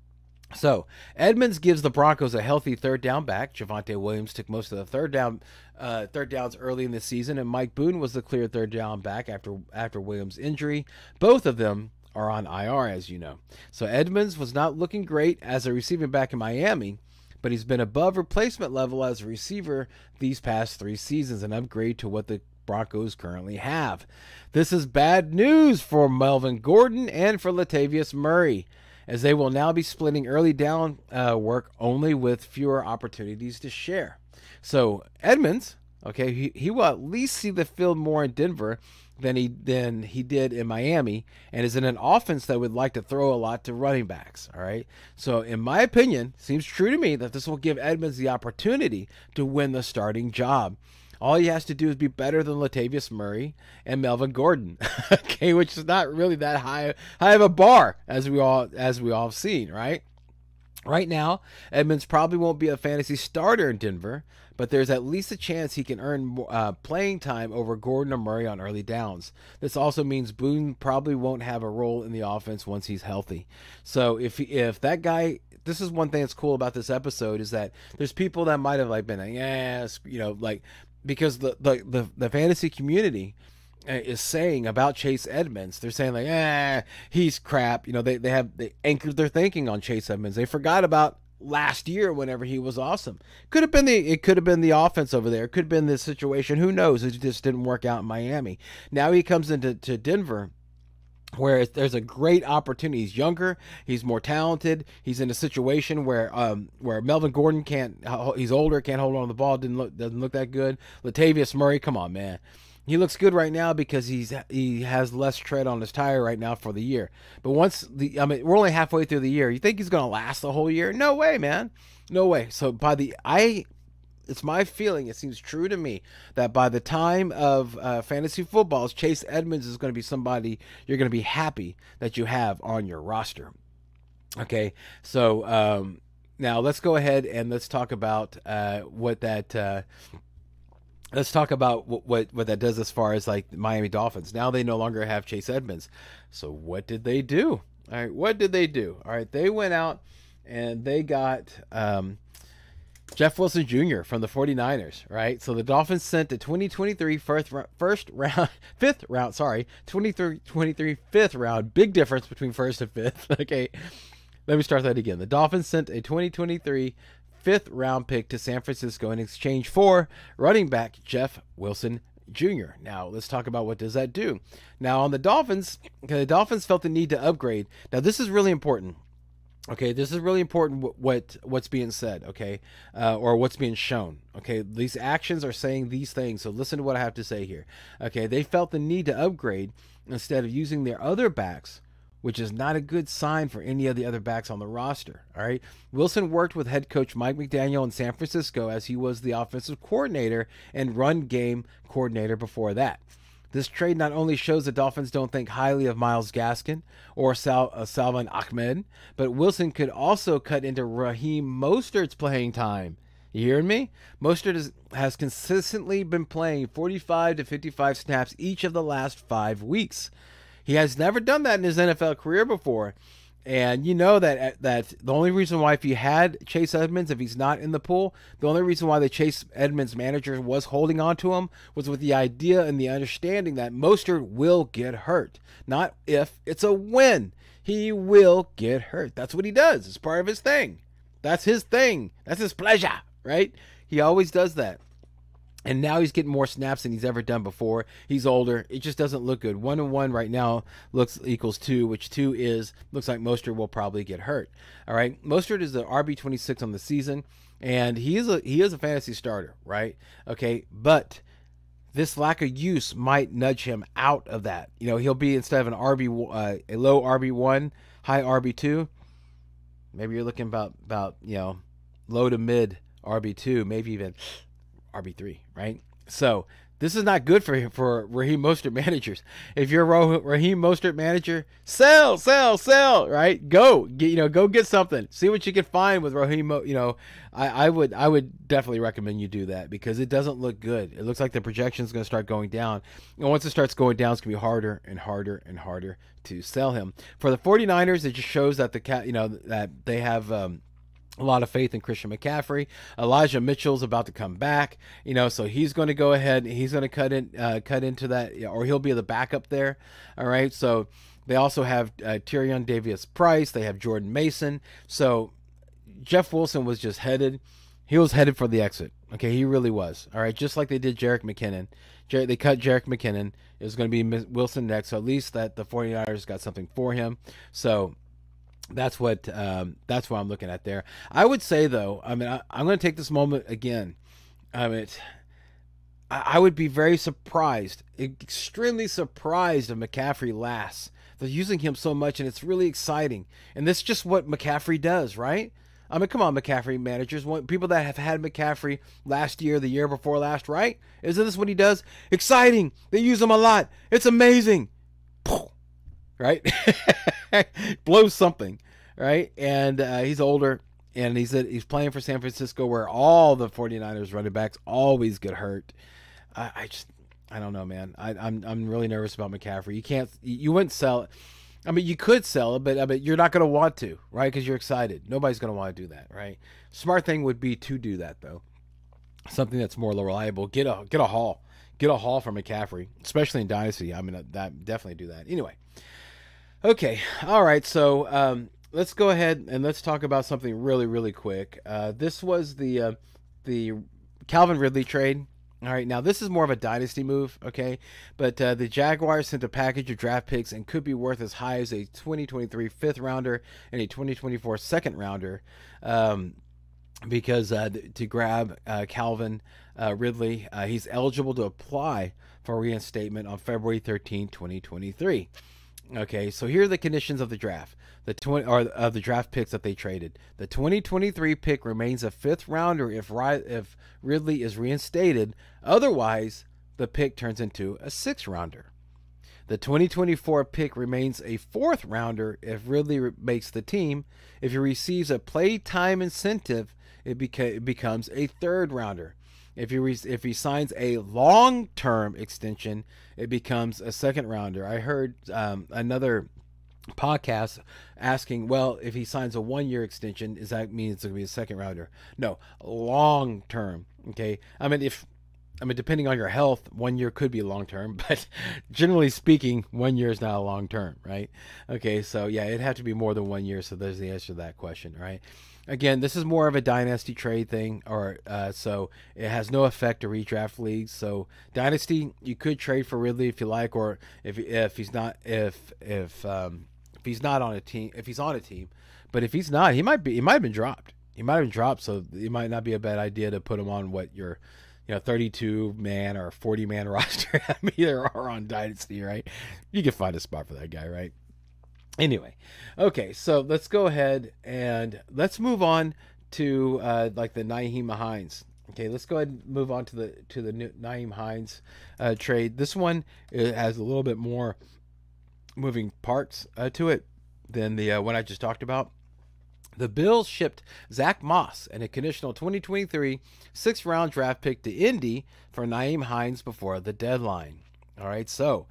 So Edmonds gives the Broncos a healthy third down back. Javonte Williams took most of the third down, uh, third downs early in the season, and Mike Boone was the clear third down back after after Williams' injury. Both of them are on I R, as you know. So Edmonds was not looking great as a receiving back in Miami, but he's been above replacement level as a receiver these past three seasons, an upgrade to what the Broncos currently have. This is bad news for Melvin Gordon and for Latavius Murray, as they will now be splitting early down uh, work only with fewer opportunities to share. So Edmonds, okay, he, he will at least see the field more in Denver than he than he did in Miami, and is in an offense that would like to throw a lot to running backs. All right. So in my opinion, seems true to me that this will give Edmonds the opportunity to win the starting job. All he has to do is be better than Latavius Murray and Melvin Gordon, okay, which is not really that high high of a bar, as we all as we all have seen, right? Right now, Edmonds probably won't be a fantasy starter in Denver, but there's at least a chance he can earn uh, playing time over Gordon or Murray on early downs. This also means Boone probably won't have a role in the offense once he's healthy. So if if that guy, this is one thing that's cool about this episode, is that there's people that might have like been like, yeah, you know, like, because the the the, the fantasy community is saying about Chase Edmonds, they're saying like, eh, he's crap. You know, they, they have they anchored their thinking on Chase Edmonds. They forgot about last year whenever he was awesome. Could have been the it could have been the offense over there. It could have been this situation. Who knows? It just didn't work out in Miami. Now he comes into to Denver, where there's a great opportunity. He's younger, he's more talented, he's in a situation where um where Melvin Gordon can't, he's older, can't hold on to the ball, didn't look doesn't look that good. Latavius Murray, come on, man. He looks good right now because he's he has less tread on his tire right now for the year. But once the I mean we're only halfway through the year. You think he's gonna last the whole year? No way, man. No way. So by the I it's my feeling, it seems true to me, that by the time of uh, fantasy footballs, Chase Edmonds is going to be somebody you're going to be happy that you have on your roster. Okay, so um, now let's go ahead and let's talk about uh, what that. Uh, let's talk about what, what what that does as far as like the Miami Dolphins. Now they no longer have Chase Edmonds. So what did they do? All right, what did they do? All right, they went out and they got um, Jeff Wilson Junior from the 49ers, right? So the Dolphins sent a twenty twenty-three first, first round, fifth round, sorry, twenty-three twenty-three fifth round. Big difference between first and fifth. Okay, let me start that again. The Dolphins sent a twenty twenty-three fifth round pick to San Francisco in exchange for running back Jeff Wilson Junior Now let's talk about what does that do. Now on the Dolphins, okay, the Dolphins felt the need to upgrade. Now this is really important. Okay, this is really important. What, what what's being said, okay, uh, or what's being shown. Okay, these actions are saying these things. So listen to what I have to say here. Okay, they felt the need to upgrade instead of using their other backs, which is not a good sign for any of the other backs on the roster. All right. Wilson worked with head coach Mike McDaniel in San Francisco as he was the offensive coordinator and run game coordinator before that. This trade not only shows the Dolphins don't think highly of Myles Gaskin or Sal, uh, Salvon Ahmed, but Wilson could also cut into Raheem Mostert's playing time. You hearing me? Mostert is, has consistently been playing forty-five to fifty-five snaps each of the last five weeks. He has never done that in his N F L career before. And you know that that the only reason why if you had Chase Edmonds, if he's not in the pool, the only reason why the Chase Edmonds manager was holding on to him was with the idea and the understanding that Mostert will get hurt. Not if, it's a when. He will get hurt. That's what he does. It's part of his thing. That's his thing. That's his pleasure, right? He always does that. And now he's getting more snaps than he's ever done before. He's older. It just doesn't look good. One and one right now looks equals two, which two is, looks like Mostert will probably get hurt. All right. Mostert is the R B twenty-six on the season, and he is a, he is a fantasy starter, right? Okay. But this lack of use might nudge him out of that. You know, he'll be instead of an R B, uh, a low R B one, high R B two. Maybe you're looking about, about, you know, low to mid R B two, maybe even R B three, right? So this is not good for for Raheem Mostert managers. If you're a Raheem Mostert manager, sell, sell, sell, right? Go get, you know, go get something. See what you can find with Raheem. You know, I, I would I would definitely recommend you do that because it doesn't look good. It looks like the projection is going to start going down. And once it starts going down, it's going to be harder and harder and harder to sell him. For the 49ers, it just shows that the cat, you know, that they have um, a lot of faith in Christian McCaffrey. Elijah Mitchell's about to come back, you know, so he's going to go ahead. He's going to cut in, uh, cut into that, or he'll be the backup there. All right. So they also have uh, Tyrion Davis-Price. They have Jordan Mason. So Jeff Wilson was just headed. He was headed for the exit. Okay, he really was. All right, just like they did Jerick McKinnon. Jer- they cut Jerick McKinnon. It was going to be Wilson next. So at least that the 49ers got something for him. So That's what um, that's what I'm looking at there. I would say though, I mean, I, I'm going to take this moment again. I mean, it's, I, I would be very surprised, extremely surprised if McCaffrey lasts. They're using him so much, and it's really exciting. And that's just what McCaffrey does, right? I mean, come on, McCaffrey managers, people that have had McCaffrey last year, the year before last, right? Isn't this what he does? Exciting. They use him a lot. It's amazing. Right? Blows something, right? And uh, he's older, and he's a, he's playing for San Francisco, where all the 49ers running backs always get hurt. I, I just, I don't know, man. I, I'm I'm really nervous about McCaffrey. You can't, you wouldn't sell it. I mean, you could sell it, but I mean, you're not going to want to, right? Because you're excited. Nobody's going to want to do that, right? Smart thing would be to do that, though. Something that's more reliable. Get a get a haul. Get a haul for McCaffrey, especially in Dynasty. I mean, that definitely do that. Anyway. Okay, all right, so um, let's go ahead and let's talk about something really, really quick. Uh, this was the uh, the Calvin Ridley trade. All right, now this is more of a dynasty move, okay? But uh, the Jaguars sent a package of draft picks and could be worth as high as a twenty twenty-three fifth rounder and a twenty twenty-four second rounder um, because uh, to grab uh, Calvin uh, Ridley. Uh, he's eligible to apply for reinstatement on February thirteenth, twenty twenty-three. Okay, so here are the conditions of the draft. The twenty or of the draft picks that they traded. The twenty twenty-three pick remains a fifth rounder if if Ridley is reinstated. Otherwise, the pick turns into a sixth rounder. The twenty twenty-four pick remains a fourth rounder if Ridley re- makes the team. If he receives a play time incentive, it, beca- it becomes a third rounder. If he re- if he signs a long term extension, it becomes a second rounder. I heard um, another podcast asking, well, if he signs a one year extension, does that mean it's going to be a second rounder? No, long term. Okay, I mean if. I mean, depending on your health, one year could be long term, but generally speaking, one year is not a long term, right? Okay, so yeah, it'd have to be more than one year. So there's the answer to that question, right? Again, this is more of a dynasty trade thing, or uh, so it has no effect to redraft leagues. So dynasty, you could trade for Ridley if you like, or if if he's not if if um, if he's not on a team, if he's on a team, but if he's not, he might be he might have been dropped. He might have been dropped, so it might not be a bad idea to put him on what your you know, thirty-two man or forty man roster. I mean, either are on Dynasty, right? You can find a spot for that guy, right? Anyway, okay, so let's go ahead and let's move on to uh, like the Nyheim Hines. Okay, let's go ahead and move on to the to the Nyheim Hines uh, trade. This one it has a little bit more moving parts uh, to it than the uh, one I just talked about. The Bills shipped Zach Moss and a conditional twenty twenty-three sixth-round draft pick to Indy for Nyheim Hines before the deadline. All right, so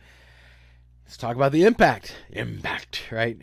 let's talk about the impact. Impact, right?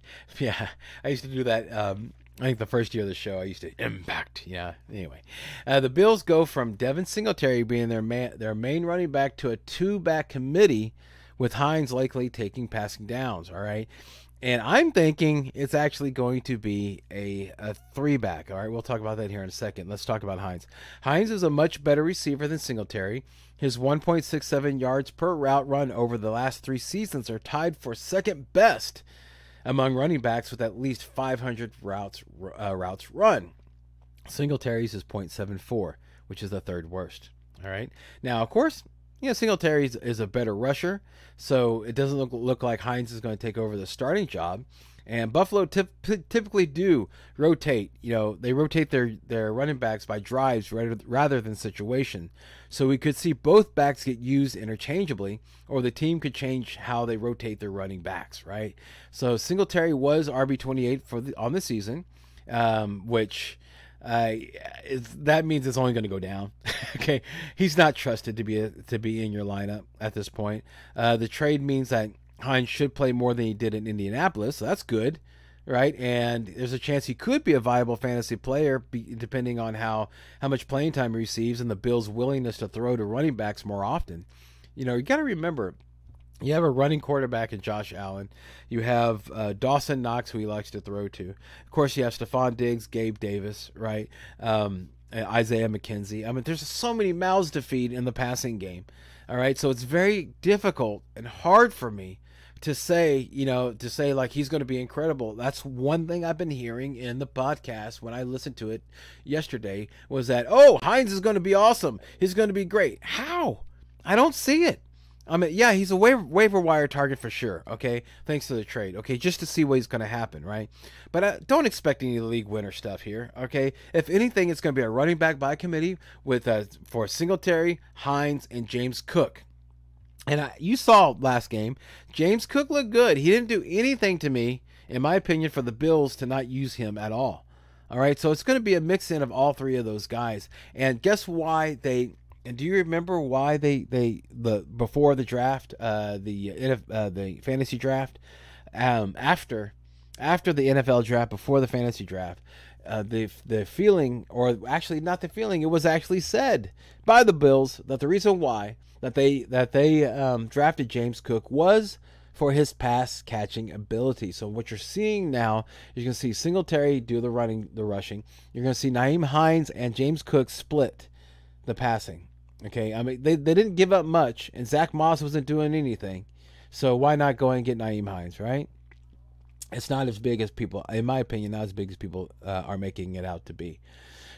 Yeah, I used to do that. Um, I think the first year of the show, I used to impact. Yeah. Anyway, uh, the Bills go from Devin Singletary being their man, their main running back to a two-back committee, with Hines likely taking passing downs. All right. And I'm thinking it's actually going to be a, a three-back. All right, we'll talk about that here in a second. Let's talk about Hines. Hines is a much better receiver than Singletary. His one point six seven yards per route run over the last three seasons are tied for second best among running backs with at least five hundred routes uh, routes run. Singletary's is point seven four, which is the third worst. All right. Now, of course, you know, Singletary is, is a better rusher, so it doesn't look look like Hines is going to take over the starting job. And Buffalo tip, typically do rotate. You know, they rotate their, their running backs by drives rather, rather than situation. So we could see both backs get used interchangeably, or the team could change how they rotate their running backs, right? So Singletary was R B twenty-eight for the, on the season, um, which... Uh, is, that means it's only going to go down. Okay, he's not trusted to be a, to be in your lineup at this point. Uh, the trade means that Hines should play more than he did in Indianapolis, so that's good, right? And there's a chance he could be a viable fantasy player, be, depending on how how much playing time he receives and the Bills' willingness to throw to running backs more often. You know, you got to remember. You have a running quarterback in Josh Allen. You have uh, Dawson Knox, who he likes to throw to. Of course, you have Stephon Diggs, Gabe Davis, right? Um, Isaiah McKenzie. I mean, there's so many mouths to feed in the passing game, all right? So it's very difficult and hard for me to say, you know, to say like he's going to be incredible. That's one thing I've been hearing in the podcast when I listened to it yesterday was that, oh, Hines is going to be awesome. He's going to be great. How? I don't see it. I mean, yeah, he's a waiver, waiver wire target for sure, okay, thanks to the trade, okay, just to see what's going to happen, right? But uh, don't expect any league winner stuff here, okay? If anything, it's going to be a running back by committee with uh, for Singletary, Hines, and James Cook. And I, you saw last game, James Cook looked good. He didn't do anything to me, in my opinion, for the Bills to not use him at all. All right, so it's going to be a mix-in of all three of those guys. And guess why they... And do you remember why they, they the before the draft, uh, the uh, the fantasy draft, um, after after the N F L draft, before the fantasy draft, uh, the the feeling, or actually not the feeling, it was actually said by the Bills that the reason why that they that they um, drafted James Cook was for his pass catching ability. So what you're seeing now, you're going to see Singletary do the running, the rushing. You're going to see Nyheim Hines and James Cook split the passing. Okay, I mean, they, they didn't give up much, and Zach Moss wasn't doing anything. So why not go and get Nyheim Hines, right? It's not as big as people, in my opinion, not as big as people uh, are making it out to be.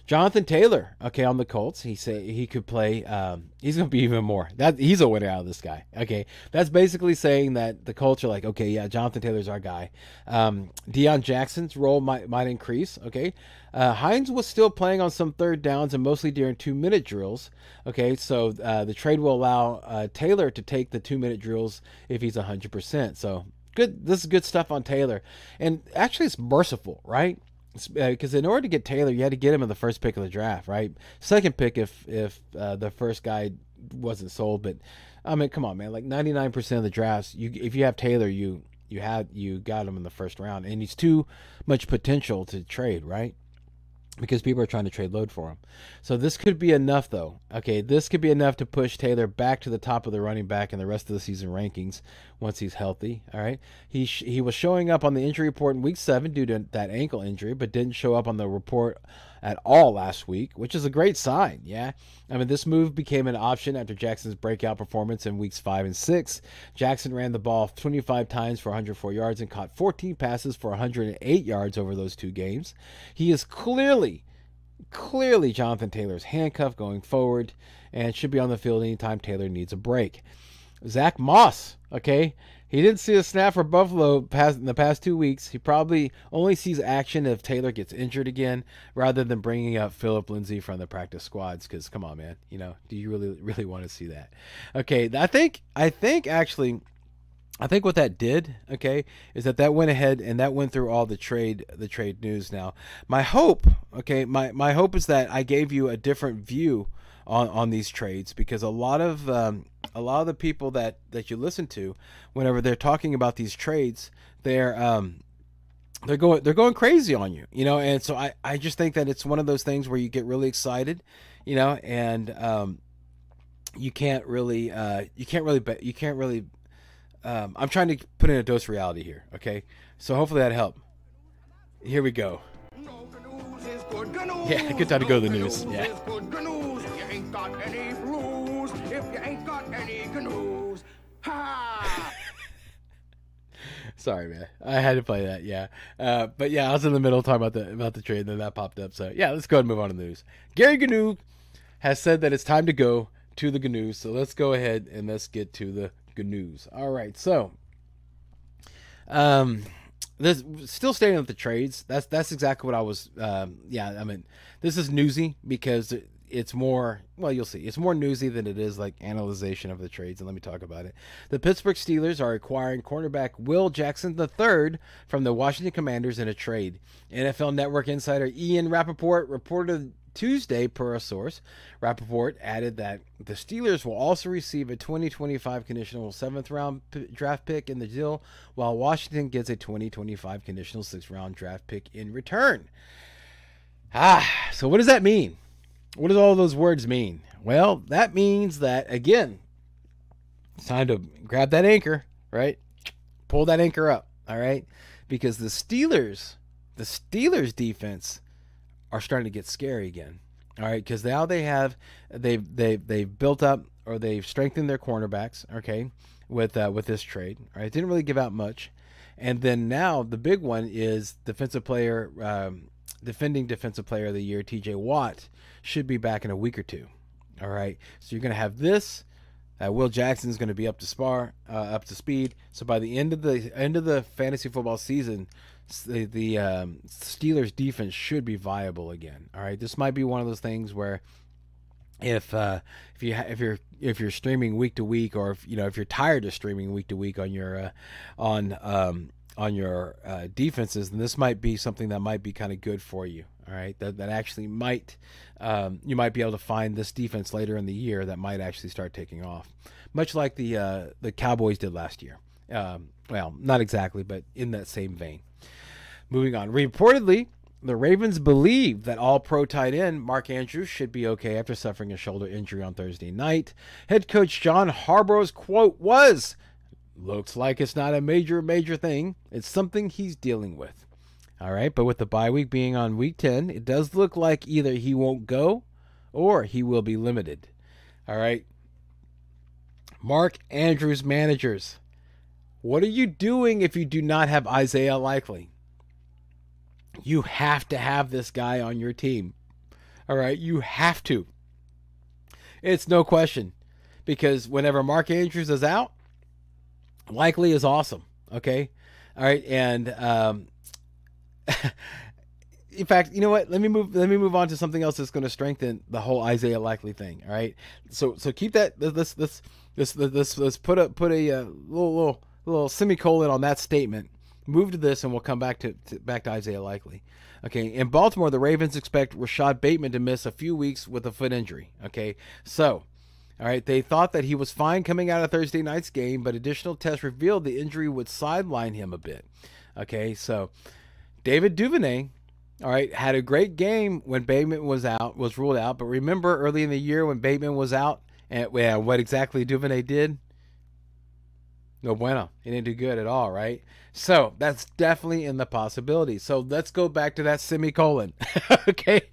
Jonathan Taylor, okay, on the Colts. He said he could play. Um, he's going to be even more. That he's a winner out of this guy. Okay, that's basically saying that the Colts are like, okay, yeah, Jonathan Taylor's our guy. Um, Deion Jackson's role might might increase. Okay, uh, Hines was still playing on some third downs and mostly during two minute drills. Okay, so uh, the trade will allow uh, Taylor to take the two minute drills if he's a hundred percent. So good. This is good stuff on Taylor, and actually it's merciful, right? Because uh, in order to get Taylor, you had to get him in the first pick of the draft, right? Second pick if if uh, the first guy wasn't sold. But I mean, come on, man! Like ninety-nine percent of the drafts, you if you have Taylor, you you had you got him in the first round, and he's too much potential to trade, right? Because people are trying to trade load for him. So this could be enough, though. Okay, this could be enough to push Taylor back to the top of the running back in the rest of the season rankings once he's healthy. All right, he sh- he was showing up on the injury report in week seven due to that ankle injury, but didn't show up on the report at all last week, which is a great sign. Yeah, I mean, this move became an option after Jackson's breakout performance in weeks five and six. Jackson ran the ball twenty-five times for one hundred four yards and caught fourteen passes for one hundred eight yards over those two games. He is clearly, clearly Jonathan Taylor's handcuff going forward and should be on the field anytime Taylor needs a break. Zach Moss, okay, he didn't see a snap for Buffalo past, in the past two weeks. He probably only sees action if Taylor gets injured again, rather than bringing up Philip Lindsay from the practice squads. Because come on, man, you know, do you really, really want to see that? Okay, I think, I think actually, I think what that did, okay, is that that went ahead and that went through all the trade, the trade news. Now, my hope, okay, my my hope is that I gave you a different view on on these trades, because a lot of um, a lot of the people that that you listen to, whenever they're talking about these trades, they're um they're going they're going crazy on you, you know. And so I I just think that it's one of those things where you get really excited, you know, and um you can't really uh you can't really be, you can't really um I'm trying to put in a dose of reality here, okay? So hopefully that helped. Here we go. Yeah, good time to go to the news. Yeah. Got any rules, if you ain't got any canoes. Ha! Sorry, man. I had to play that, yeah. Uh, but yeah, I was in the middle talking about the about the trade, and then that popped up. So yeah, let's go ahead and move on to the news. Gary Gnu has said that it's time to go to the Gnus. So let's go ahead and let's get to the Gnus. All right, so um this still staying with the trades. That's that's exactly what I was um yeah, I mean, this is newsy because it, it's more, well, you'll see. It's more newsy than it is like analyzation of the trades, and let me talk about it. The Pittsburgh Steelers are acquiring cornerback Will Jackson the third from the Washington Commanders in a trade. N F L Network insider Ian Rappaport reported Tuesday per a source. Rappaport added that the Steelers will also receive a twenty twenty-five conditional seventh round p- draft pick in the deal, while Washington gets a twenty twenty-five conditional sixth round draft pick in return. Ah, so what does that mean? What do all those words mean? Well, that means that, again, it's time to grab that anchor, right? Pull that anchor up, all right? Because the Steelers, the Steelers defense are starting to get scary again, all right? Because now they have, they've, they've, they've built up, or they've strengthened their cornerbacks, okay, with, uh, with this trade, all right? It didn't really give out much. And then now the big one is defensive player, um, defending defensive player of the year, T J Watt, should be back in a week or two. All right, so you're going to have this. Uh, Will Jackson is going to be up to spar, uh, up to speed. So by the end of the end of the fantasy football season, the, the um, Steelers defense should be viable again. All right, this might be one of those things where if uh, if you ha- if you're if you're streaming week to week, or if you know if you're tired of streaming week to week on your uh, on um, on your uh, defenses, then this might be something that might be kind of good for you. All right, that that actually might um, you might be able to find this defense later in the year that might actually start taking off, much like the uh, the Cowboys did last year. Um, well, not exactly, but in that same vein. Moving on, reportedly, the Ravens believe that all-pro tight end Mark Andrews should be okay after suffering a shoulder injury on Thursday night. Head coach John Harbaugh's quote was, "Looks like it's not a major, major thing. It's something he's dealing with." All right, but with the bye week being on week ten, it does look like either he won't go or he will be limited. All right. Mark Andrews managers, what are you doing if you do not have Isaiah Likely? You have to have this guy on your team. All right, you have to. It's no question, because whenever Mark Andrews is out, Likely is awesome. Okay, all right, and um, in fact, you know what? Let me move. Let me move on to something else that's going to strengthen the whole Isaiah Likely thing. All right, so so keep that. Let's let's let's let's, let's put a put a uh, little little little semicolon on that statement. Move to this, and we'll come back to, to back to Isaiah Likely. Okay, in Baltimore, the Ravens expect Rashad Bateman to miss a few weeks with a foot injury. Okay, so. All right, they thought that he was fine coming out of Thursday night's game, but additional tests revealed the injury would sideline him a bit. Okay, so David Duvernay, all right, had a great game when Bateman was out, was ruled out. But remember early in the year when Bateman was out, and well, what exactly Duvernay did? No bueno. He didn't do good at all, right? So that's definitely in the possibility. So let's go back to that semicolon. Okay,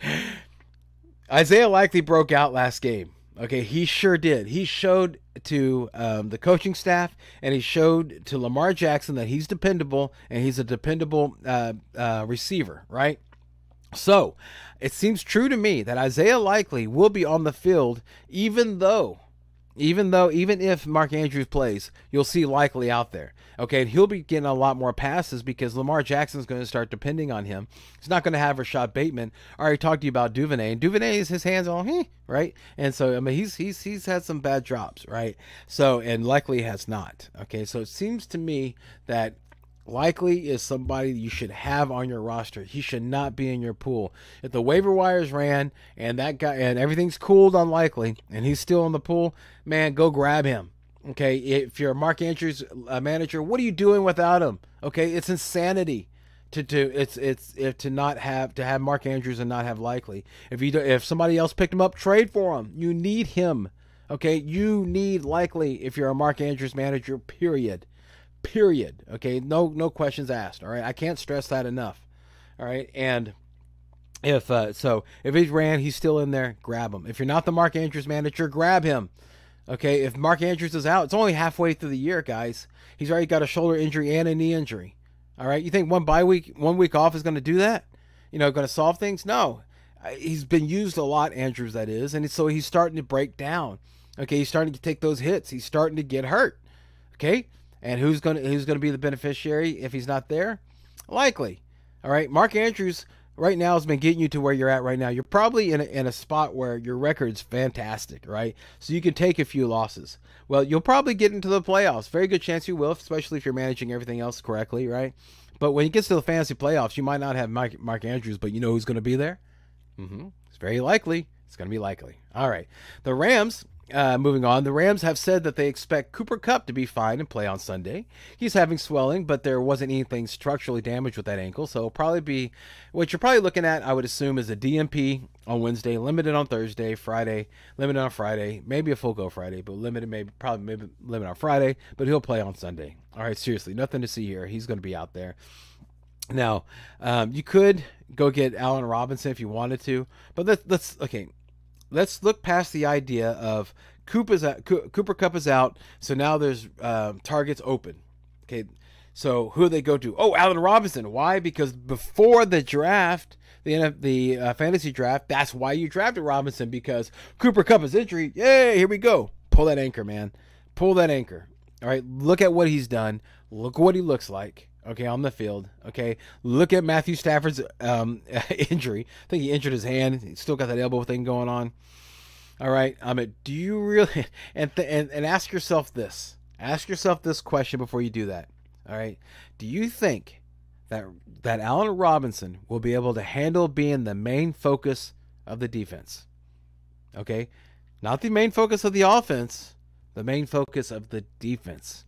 Isaiah Likely broke out last game. Okay, he sure did. He showed to um, the coaching staff, and he showed to Lamar Jackson that he's dependable, and he's a dependable uh, uh, receiver, right? So it seems true to me that Isaiah Likely will be on the field, even though, even though, even if Mark Andrews plays, you'll see Likely out there. Okay, and he'll be getting a lot more passes because Lamar Jackson's going to start depending on him. He's not going to have Rashad Bateman. I already talked to you about Duvernay, and Duvernay is his hands on, eh, right? And so, I mean, he's he's he's had some bad drops, right? So, and Likely has not. Okay, so it seems to me that Likely is somebody you should have on your roster. He should not be in your pool. If the waiver wires ran and that guy and everything's cooled on Likely and he's still in the pool, man, go grab him. Okay, if you're a Mark Andrews uh, manager, what are you doing without him? Okay, it's insanity to to it's it's if to not have to have Mark Andrews and not have Likely. If you do, if somebody else picked him up, trade for him. You need him. Okay, you need Likely if you're a Mark Andrews manager. Period. Period. Okay, no no questions asked. All right, I can't stress that enough. All right, and if uh, so, if he ran, he's still in there. Grab him. If you're not the Mark Andrews manager, grab him. Okay, if Mark Andrews is out, it's only halfway through the year, guys. He's already got a shoulder injury and a knee injury. All right, you think one bye week, one week off is going to do that? You know, going to solve things? No. He's been used a lot, Andrews, that is, and so he's starting to break down. Okay, he's starting to take those hits. He's starting to get hurt. Okay, and who's going to who's going to be the beneficiary if he's not there? Likely. All right, Mark Andrews right now has been getting you to where you're at right now. You're probably in a, in a spot where your record's fantastic, right? So you can take a few losses. Well, you'll probably get into the playoffs. Very good chance you will, especially if you're managing everything else correctly, right? But when it gets to the fantasy playoffs, you might not have Mark, Mark Andrews, but you know who's going to be there? Mm-hmm. It's very likely. It's going to be likely. All right. The Rams... Uh, moving on, the Rams have said that they expect Cooper Kupp to be fine and play on Sunday. He's having swelling, but there wasn't anything structurally damaged with that ankle, so it'll probably be, what you're probably looking at, I would assume, is a D N P on Wednesday, limited on Thursday, Friday, limited on Friday, maybe a full go Friday, but limited, maybe probably maybe limited on Friday, but he'll play on Sunday. All right, seriously, nothing to see here. He's going to be out there. Now, um, you could go get Allen Robinson if you wanted to, but let's, let's okay. Let's look past the idea of Cooper's out, Cooper Kupp is out, so now there's uh, targets open. Okay, so who do they go to? Oh, Allen Robinson. Why? Because before the draft, the the uh, fantasy draft, that's why you drafted Robinson, because Cooper Kupp is injury. Yay, here we go. Pull that anchor, man. Pull that anchor. All right, look at what he's done. Look what he looks like. Okay, on the field. Okay, look at Matthew Stafford's um, injury. I think he injured his hand. He's still got that elbow thing going on. All right, I mean, do you really? And th- and and ask yourself this. Ask yourself this question before you do that. All right, do you think that that Allen Robinson will be able to handle being the main focus of the defense? Okay, not the main focus of the offense, the main focus of the defense.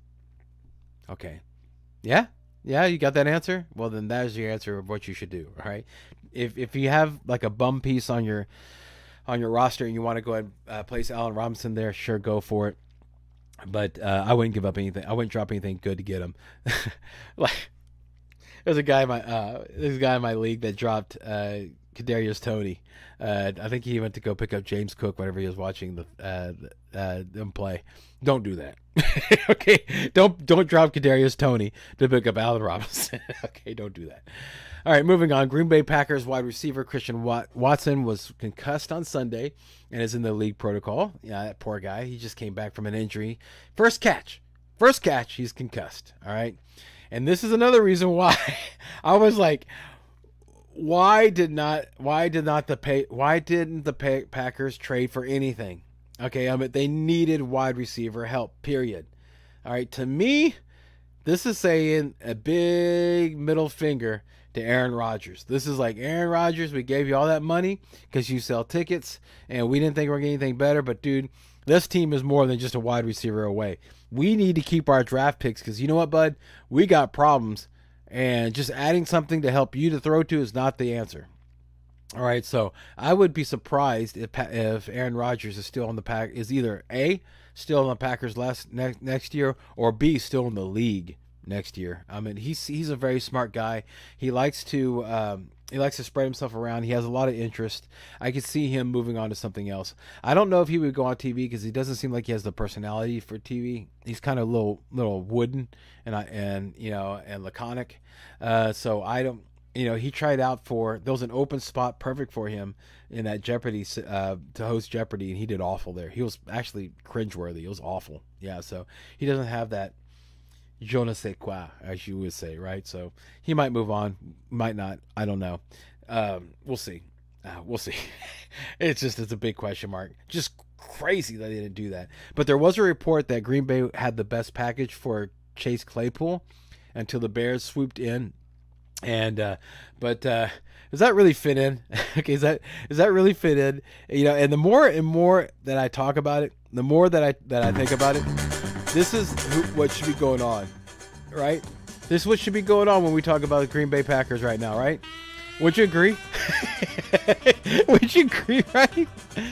Okay, yeah. Yeah, you got that answer? Well, then that is your answer of what you should do, all right? If if you have like a bum piece on your on your roster and you want to go ahead and uh, place Allen Robinson there, sure, go for it. But uh, I wouldn't give up anything. I wouldn't drop anything good to get him. Like, there's a guy in my uh, there's a guy in my league that dropped uh, Kadarius Toney. Uh, I think he went to go pick up James Cook whenever he was watching the uh, uh, them play. Don't do that. Okay, don't don't drop Kadarius Toney to pick up Allen Robinson. Okay, don't do that. All right, moving on. Green Bay Packers wide receiver Christian Wat- Watson was concussed on Sunday and is in the league protocol. Yeah, that poor guy. He just came back from an injury. First catch. First catch, he's concussed. All right. And this is another reason why I was like, why did not why did not the pay why didn't the pay, Packers trade for anything? Okay, I mean they needed wide receiver help, period. All right, to me, this is saying a big middle finger to Aaron Rodgers. This is like, Aaron Rodgers, we gave you all that money because you sell tickets and we didn't think we were getting anything better, but dude, this team is more than just a wide receiver away. We need to keep our draft picks because you know what, bud? We got problems, and just adding something to help you to throw to is not the answer. All right, so I would be surprised if if Aaron Rodgers is still on the pack is either A, still on the Packers last next next year, or B, still in the league next year. I mean, he's he's a very smart guy. He likes to um, he likes to spread himself around. He has a lot of interest. I could see him moving on to something else. I don't know if he would go on T V because he doesn't seem like he has the personality for T V. He's kind of a little little wooden and I and you know and laconic. Uh, so I don't. You know, he tried out for, there was an open spot perfect for him in that Jeopardy, uh, to host Jeopardy, and he did awful there. He was actually cringeworthy. It was awful. Yeah, so he doesn't have that je ne sais quoi, as you would say, right? So he might move on, might not. I don't know. Um, we'll see. Uh, we'll see. It's just, it's a big question mark. Just crazy that they didn't do that. But there was a report that Green Bay had the best package for Chase Claypool until the Bears swooped in. And uh but uh does that really fit in? Okay, is that does that really fit in? You know, and the more and more that I talk about it, the more that I that I think about it, this is who, what should be going on, right? This is what should be going on when we talk about the Green Bay Packers right now, right? Would you agree? Would you agree, right?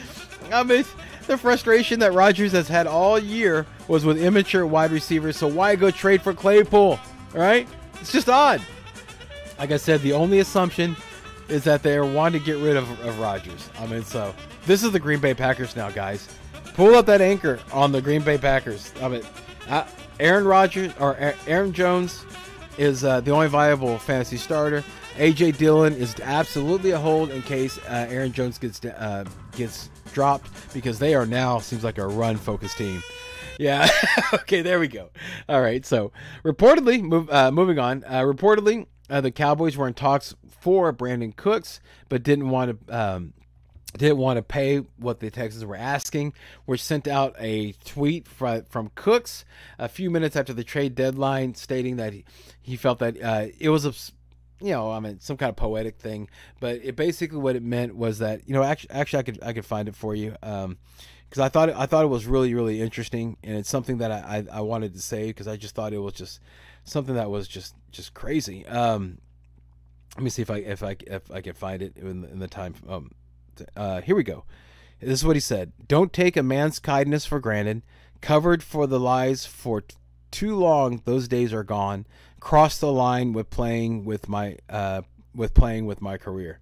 I mean, the frustration that Rodgers has had all year was with immature wide receivers, so why go trade for Claypool, right? It's just odd. Like I said, the only assumption is that they want to get rid of, of Rodgers. I mean, so this is the Green Bay Packers now, guys. Pull up that anchor on the Green Bay Packers. I mean, uh, Aaron Rodgers or Aaron Jones is uh, the only viable fantasy starter. A J Dillon is absolutely a hold in case uh, Aaron Jones gets uh, gets dropped because they are now seems like a run-focused team. Yeah. Okay, there we go. All right. So reportedly, move, uh, moving on. Uh, reportedly. Uh, the Cowboys were in talks for Brandon Cooks, but didn't want to um, didn't want to pay what the Texans were asking. Which sent out a tweet from, from Cooks a few minutes after the trade deadline, stating that he, he felt that uh, it was a, you know, I mean, some kind of poetic thing, but it basically what it meant was that you know, actually, actually, I could I could find it for you. Um, because I thought it, I thought it was really really interesting, and it's something that I I, I wanted to say because I just thought it was just something that was just just crazy. Um, let me see if I if I if I can find it in the, in the time. Um, uh, here we go. This is what he said: "Don't take a man's kindness for granted. Covered for the lies for t- too long. Those days are gone. Cross the line with playing with my uh with playing with my career."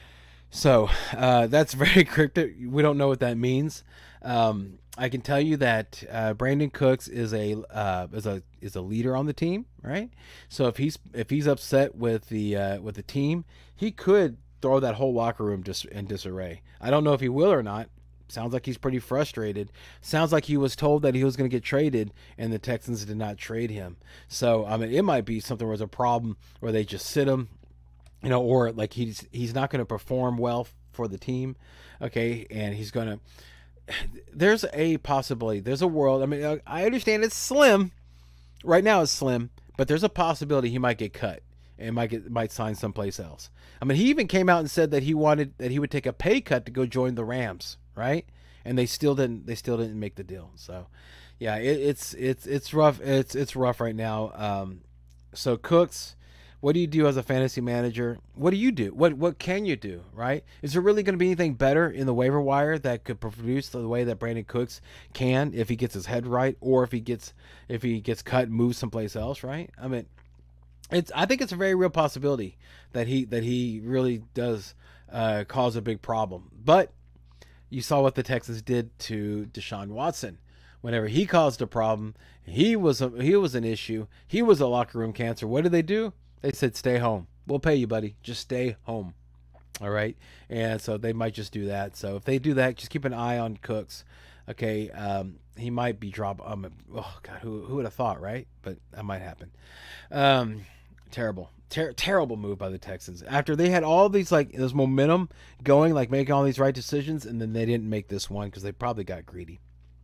So uh, that's very cryptic. We don't know what that means. Um, I can tell you that uh, Brandon Cooks is a uh, is a is a leader on the team, right? So if he's if he's upset with the uh, with the team, he could throw that whole locker room just in disarray. I don't know if he will or not. Sounds like he's pretty frustrated. Sounds like he was told that he was going to get traded, and the Texans did not trade him. So I mean, it might be something where there's a problem where they just sit him, you know, or like he's he's not going to perform well for the team, okay, and he's going to. There's a possibility. There's a world. I mean, I understand it's slim. Right now it's slim, but there's a possibility he might get cut and might get might sign someplace else. I mean, he even came out and said that he wanted that he would take a pay cut to go join the Rams, right? And they still didn't. They still didn't make the deal. So, yeah, it, it's it's it's rough. It's it's rough right now. Um, so Cooks. What do you do as a fantasy manager? What do you do? What what can you do, right? Is there really going to be anything better in the waiver wire that could produce the way that Brandon Cooks can if he gets his head right, or if he gets if he gets cut and moves someplace else, right? I mean, it's I think it's a very real possibility that he that he really does uh, cause a big problem. But you saw what the Texans did to Deshaun Watson. Whenever he caused a problem, he was a, he was an issue. He was a locker room cancer. What did they do? They said, "Stay home. We'll pay you, buddy. Just stay home." All right, and so they might just do that. So if they do that, just keep an eye on Cooks. Okay, um, he might be dropped. Um, oh God, who who would have thought, right? But that might happen. Um, terrible, ter- terrible move by the Texans after they had all these like this momentum going, like making all these right decisions, and then they didn't make this one because they probably got greedy.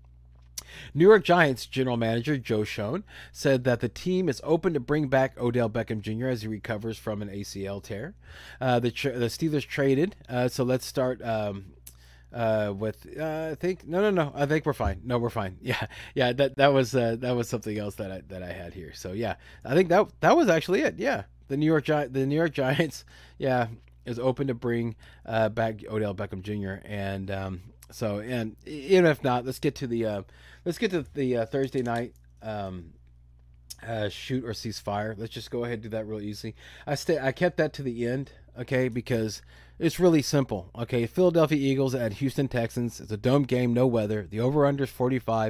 New York Giants general manager Joe Schoen said that the team is open to bring back Odell Beckham Junior as he recovers from an A C L tear. Uh, the tra- the Steelers traded, uh, so let's start um, uh, with. Uh, I think no, no, no. I think we're fine. No, we're fine. Yeah, yeah. That that was uh, that was something else that I that I had here. So yeah, I think that that was actually it. Yeah, the New York Gi- the New York Giants. Yeah, is open to bring uh, back Odell Beckham Junior and. Um, So, and even if not, let's get to the uh, let's get to the uh, Thursday night um, uh, shoot or ceasefire. Let's just go ahead and do that real easy. I stay. I kept that to the end, okay, because it's really simple. Okay, Philadelphia Eagles at Houston Texans. It's a dome game, no weather. The over/under is forty-five,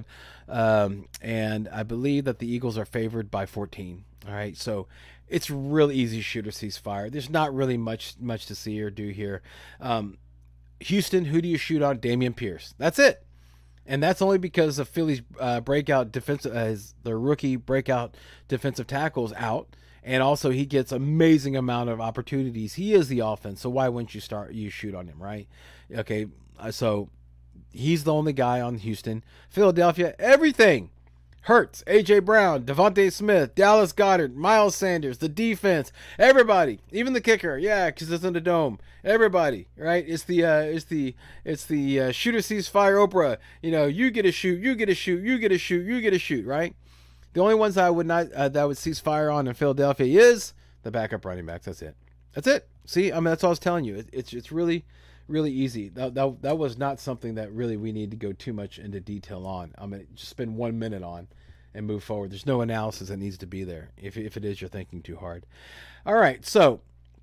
um, and I believe that the Eagles are favored by fourteen. All right, so it's real easy shoot or ceasefire. There's not really much much to see or do here. Um, Houston, who do you shoot on? Dameon Pierce. That's it. And that's only because of Philly's uh, breakout defensive, uh, his, the rookie breakout defensive tackles out. And also he gets amazing amount of opportunities. He is the offense. So why wouldn't you start, you shoot on him, right? Okay. So he's the only guy on Houston. Philadelphia, everything. Hurts, A J Brown, Devontae Smith, Dallas Goedert, Miles Sanders, the defense, everybody, even the kicker, yeah, because it's in the dome. Everybody, right? It's the uh, it's the it's the uh, shooter sees fire Oprah. You know, you get a shoot, you get a shoot, you get a shoot, you get a shoot, right? The only ones I would not uh, that would cease fire on in Philadelphia is the backup running backs. That's it. That's it. See, I mean, that's all I was telling you. It, it's it's really. Really easy. That, that that was not something that really we need to go too much into detail on. I'm gonna just spend one minute on and move forward. There's no analysis that needs to be there. If if it is, you're thinking too hard. All right, so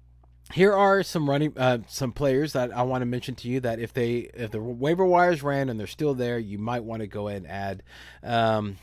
here are some running uh, some players that I want to mention to you that if they if the waiver wires ran and they're still there, you might want to go ahead and add. Um,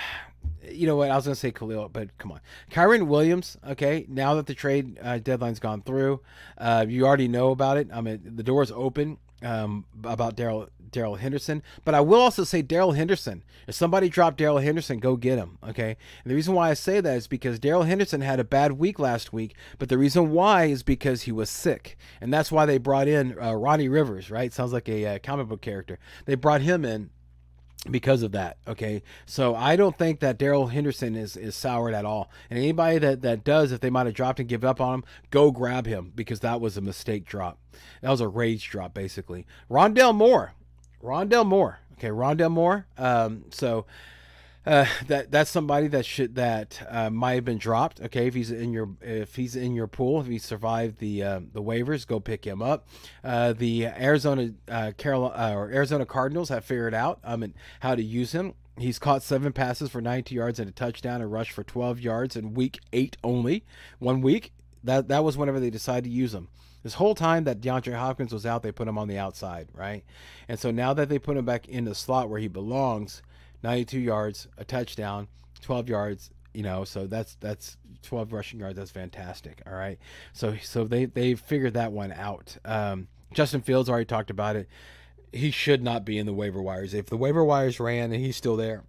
You know what? I was going to say Khalil, but come on. Kyren Williams, okay, now that the trade uh, deadline's gone through, uh, you already know about it. I mean, the door's open um, about Daryl Daryl Henderson. But I will also say Daryl Henderson. If somebody dropped Daryl Henderson, go get him, okay? And the reason why I say that is because Daryl Henderson had a bad week last week, but the reason why is because he was sick. And that's why they brought in uh, Ronnie Rivers, right? Sounds like a uh, comic book character. They brought him in because of that, okay? So I don't think that Daryl Henderson is, is soured at all. And anybody that, that does, if they might have dropped and give up on him, go grab him because that was a mistake drop. That was a rage drop, basically. Rondell Moore. Rondell Moore. Okay, Rondell Moore. Um, so uh, that that's somebody that should that uh, might have been dropped. Okay, if he's in your if he's in your pool, if he survived the uh, the waivers, go pick him up. Uh, the Arizona uh, Carolina uh, or Arizona Cardinals have figured out um how to use him. He's caught seven passes for ninety yards and a touchdown, and rushed for twelve yards in week eight only. One week. That that was whenever they decided to use him. This whole time that DeAndre Hopkins was out, they put him on the outside, right? And so now that they put him back in the slot where he belongs, ninety-two yards, a touchdown, twelve yards, you know, so that's that's twelve rushing yards. That's fantastic, all right? So so they, they figured that one out. Um, Justin Fields already talked about it. He should not be in the waiver wires. If the waiver wires ran and he's still there,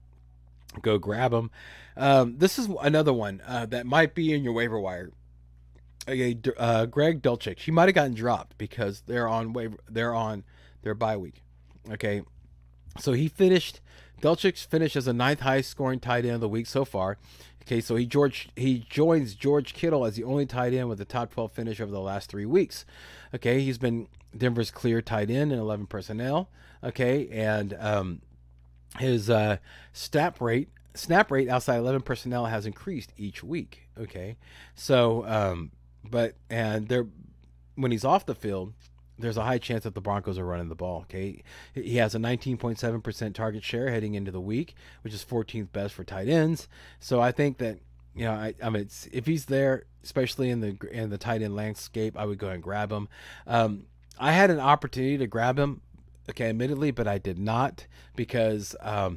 go grab him. Um, this is another one uh, that might be in your waiver wire. Okay, uh, Greg Dulcich. He might have gotten dropped because they're on waiver. They're on their bye week. Okay, so he finished. Dulcich finished as the ninth highest scoring tight end of the week so far. Okay, so he George he joins George Kittle as the only tight end with the top twelve finish over the last three weeks. Okay, he's been Denver's clear tight end in eleven personnel. Okay, and um, his uh, snap rate snap rate outside eleven personnel has increased each week. Okay, so. Um, But and they're when he's off the field, there's a high chance that the Broncos are running the ball. Okay, he has a nineteen point seven percent target share heading into the week, which is fourteenth best for tight ends. So I think that you know, I, I mean, it's, if he's there, especially in the in the tight end landscape, I would go and grab him. Um, I had an opportunity to grab him, okay, admittedly, but I did not because um,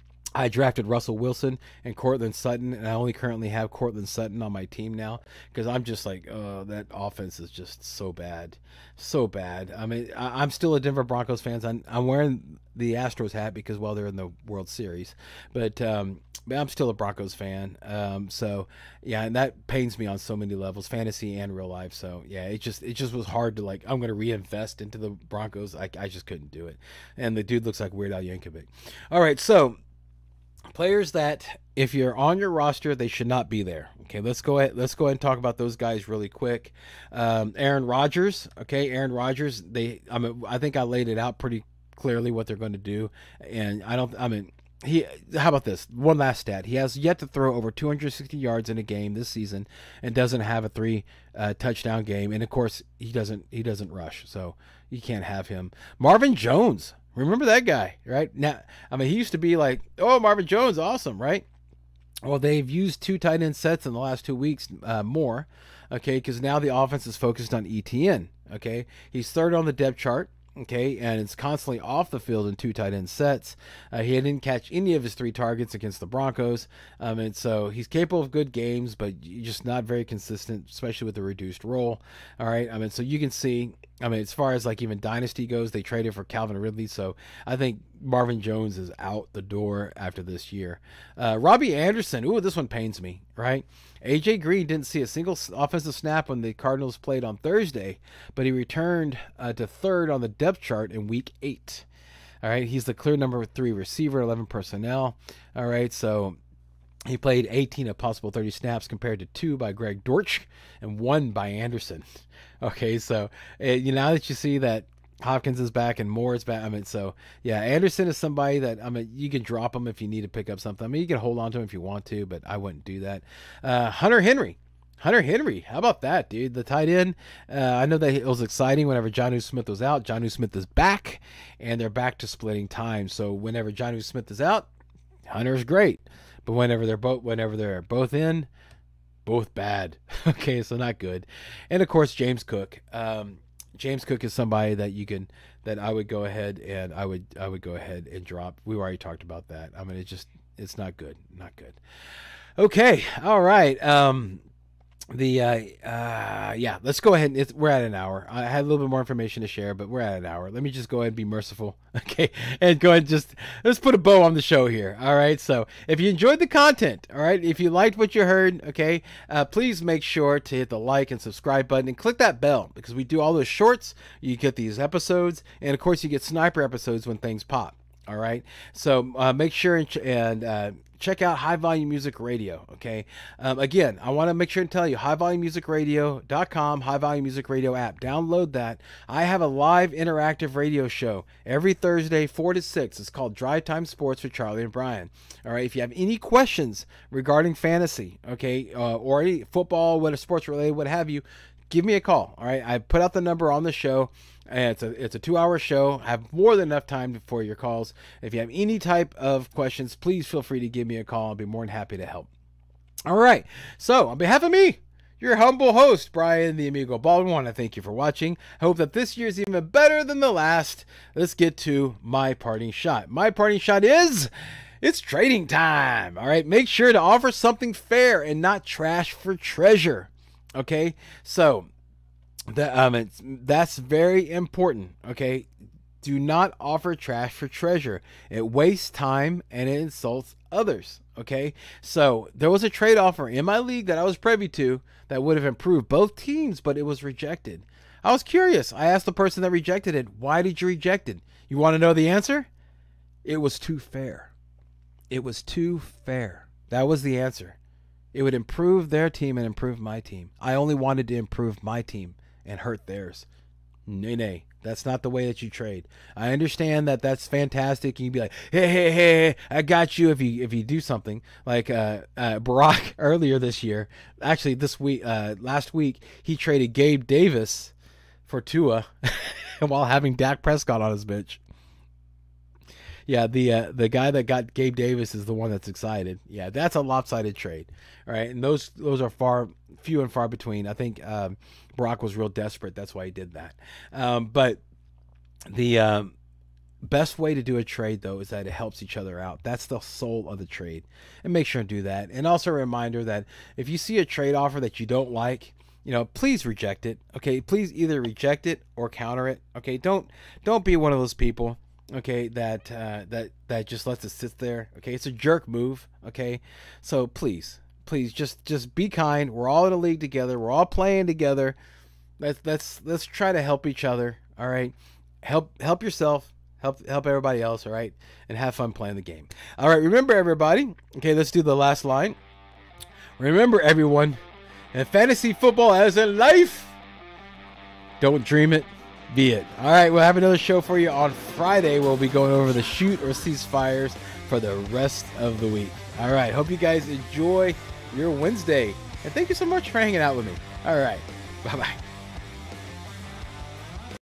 I drafted Russell Wilson and Cortland Sutton, and I only currently have Cortland Sutton on my team now because I'm just like, oh, that offense is just so bad, so bad. I mean, I, I'm still a Denver Broncos fan. I'm, I'm wearing the Astros hat because, well, they're in the World Series, but um, I'm still a Broncos fan. Um, so yeah, and that pains me on so many levels, fantasy and real life. So yeah, it just it just was hard to like. I'm going to reinvest into the Broncos. I I just couldn't do it, and the dude looks like Weird Al Yankovic. All right, so. Players that, if you're on your roster, they should not be there. Okay, let's go ahead. Let's go ahead and talk about those guys really quick. Um, Aaron Rodgers. Okay, Aaron Rodgers. They. I mean, I think I laid it out pretty clearly what they're going to do, and I don't. I mean, he. How about this? One last stat. He has yet to throw over two hundred sixty yards in a game this season, and doesn't have a three uh, touchdown game. And of course, he doesn't. He doesn't rush, so you can't have him. Marvin Jones. Remember that guy, right? Now, I mean, he used to be like, oh, Marvin Jones, awesome, right? Well, they've used two tight end sets in the last two weeks uh, more, okay, because now the offense is focused on E T N, okay? He's third on the depth chart, okay, and it's constantly off the field in two tight end sets. Uh, he didn't catch any of his three targets against the Broncos, um, and so he's capable of good games, but just not very consistent, especially with the reduced role, all right? I mean, so you can see, I mean, as far as like even dynasty goes, they traded for Calvin Ridley, so I think Marvin Jones is out the door after this year. Uh, Robbie Anderson, ooh, this one pains me, right? A J Green didn't see a single offensive snap when the Cardinals played on Thursday, but he returned uh, to third on the depth chart in week eight. All right, he's the clear number three receiver, eleven personnel. All right, so he played eighteen of possible thirty snaps compared to two by Greg Dortch and one by Anderson. Okay, so uh, you know, now that you see that Hopkins is back and Moore is back, I mean, so yeah, Anderson is somebody that, I mean, you can drop him if you need to pick up something. I mean, you can hold on to him if you want to, but I wouldn't do that. Uh, Hunter Henry. Hunter Henry, how about that, dude? The tight end. Uh, I know that it was exciting whenever Jonnu Smith was out. Jonnu Smith is back, and they're back to splitting time. So whenever Jonnu Smith is out, Hunter's great. But whenever they're both, whenever they're both in, both bad. Okay, so not good. And of course, James Cook. Um, James Cook is somebody that you can, that I would go ahead and I would, I would go ahead and drop. We already talked about that. I mean, it just, it's not good, not good. Okay, all right. Um, the uh, uh, yeah, let's go ahead. And it's, we're at an hour. I had a little bit more information to share, but we're at an hour. Let me just go ahead and be merciful, okay, and go ahead and just let's put a bow on the show here. All right. So if you enjoyed the content, all right, if you liked what you heard, okay, uh, please make sure to hit the like and subscribe button and click that bell because we do all those shorts. You get these episodes, and of course, you get sniper episodes when things pop. All right. So uh, make sure and. Ch- and uh, check out High Volume Music Radio, okay? Um, again, I want to make sure and tell you, high volume music radio dot com, High Volume Music Radio app. Download that. I have a live interactive radio show every Thursday, four to six. It's called Drive Time Sports with Charlie and Brian. All right, if you have any questions regarding fantasy, okay, uh, or any football, whether sports related, what have you, give me a call, all right? I put out the number on the show. And it's a it's a two-hour show. I have more than enough time for your calls. If you have any type of questions, please feel free to give me a call. I'll be more than happy to help. All right. So, on behalf of me, your humble host, Brian the Amigo Baldwin, I want to thank you for watching. I hope that this year is even better than the last. Let's get to my parting shot. My parting shot is... it's trading time. All right. Make sure to offer something fair and not trash for treasure. Okay. So... That um, it's, that's very important, okay? Do not offer trash for treasure. It wastes time and it insults others, okay? So there was a trade offer in my league that I was privy to that would have improved both teams, but it was rejected. I was curious. I asked the person that rejected it, why did you reject it? You want to know the answer? It was too fair. It was too fair. That was the answer. It would improve their team and improve my team. I only wanted to improve my team and hurt theirs. Nay, nay, that's not the way that you trade. I understand that that's fantastic. You can be like, hey, hey, hey, I got you if you if you do something like uh, uh, Barack earlier this year. Actually, this week, uh, last week, he traded Gabe Davis for Tua while having Dak Prescott on his bench. Yeah, the uh, the guy that got Gabe Davis is the one that's excited. Yeah, that's a lopsided trade, right? And those those are far few and far between. I think um, Brock was real desperate. That's why he did that. Um, but the um, best way to do a trade, though, is that it helps each other out. That's the soul of the trade. And make sure to do that. And also a reminder that if you see a trade offer that you don't like, you know, please reject it. Okay, please either reject it or counter it. Okay, don't don't be one of those people. Okay, that uh, that that just lets it sit there. Okay, it's a jerk move. Okay, so please, please just just be kind. We're all in a league together. We're all playing together. Let's let's let's try to help each other. All right, help help yourself. Help help everybody else. All right, and have fun playing the game. All right, remember everybody. Okay, let's do the last line. Remember everyone. And fantasy football as in life, don't dream it, be it. All right, we'll have another show for you on Friday. We'll be going over the shoot or cease fires for the rest of the week. All right, hope you guys enjoy your Wednesday. And thank you so much for hanging out with me. All right, bye-bye.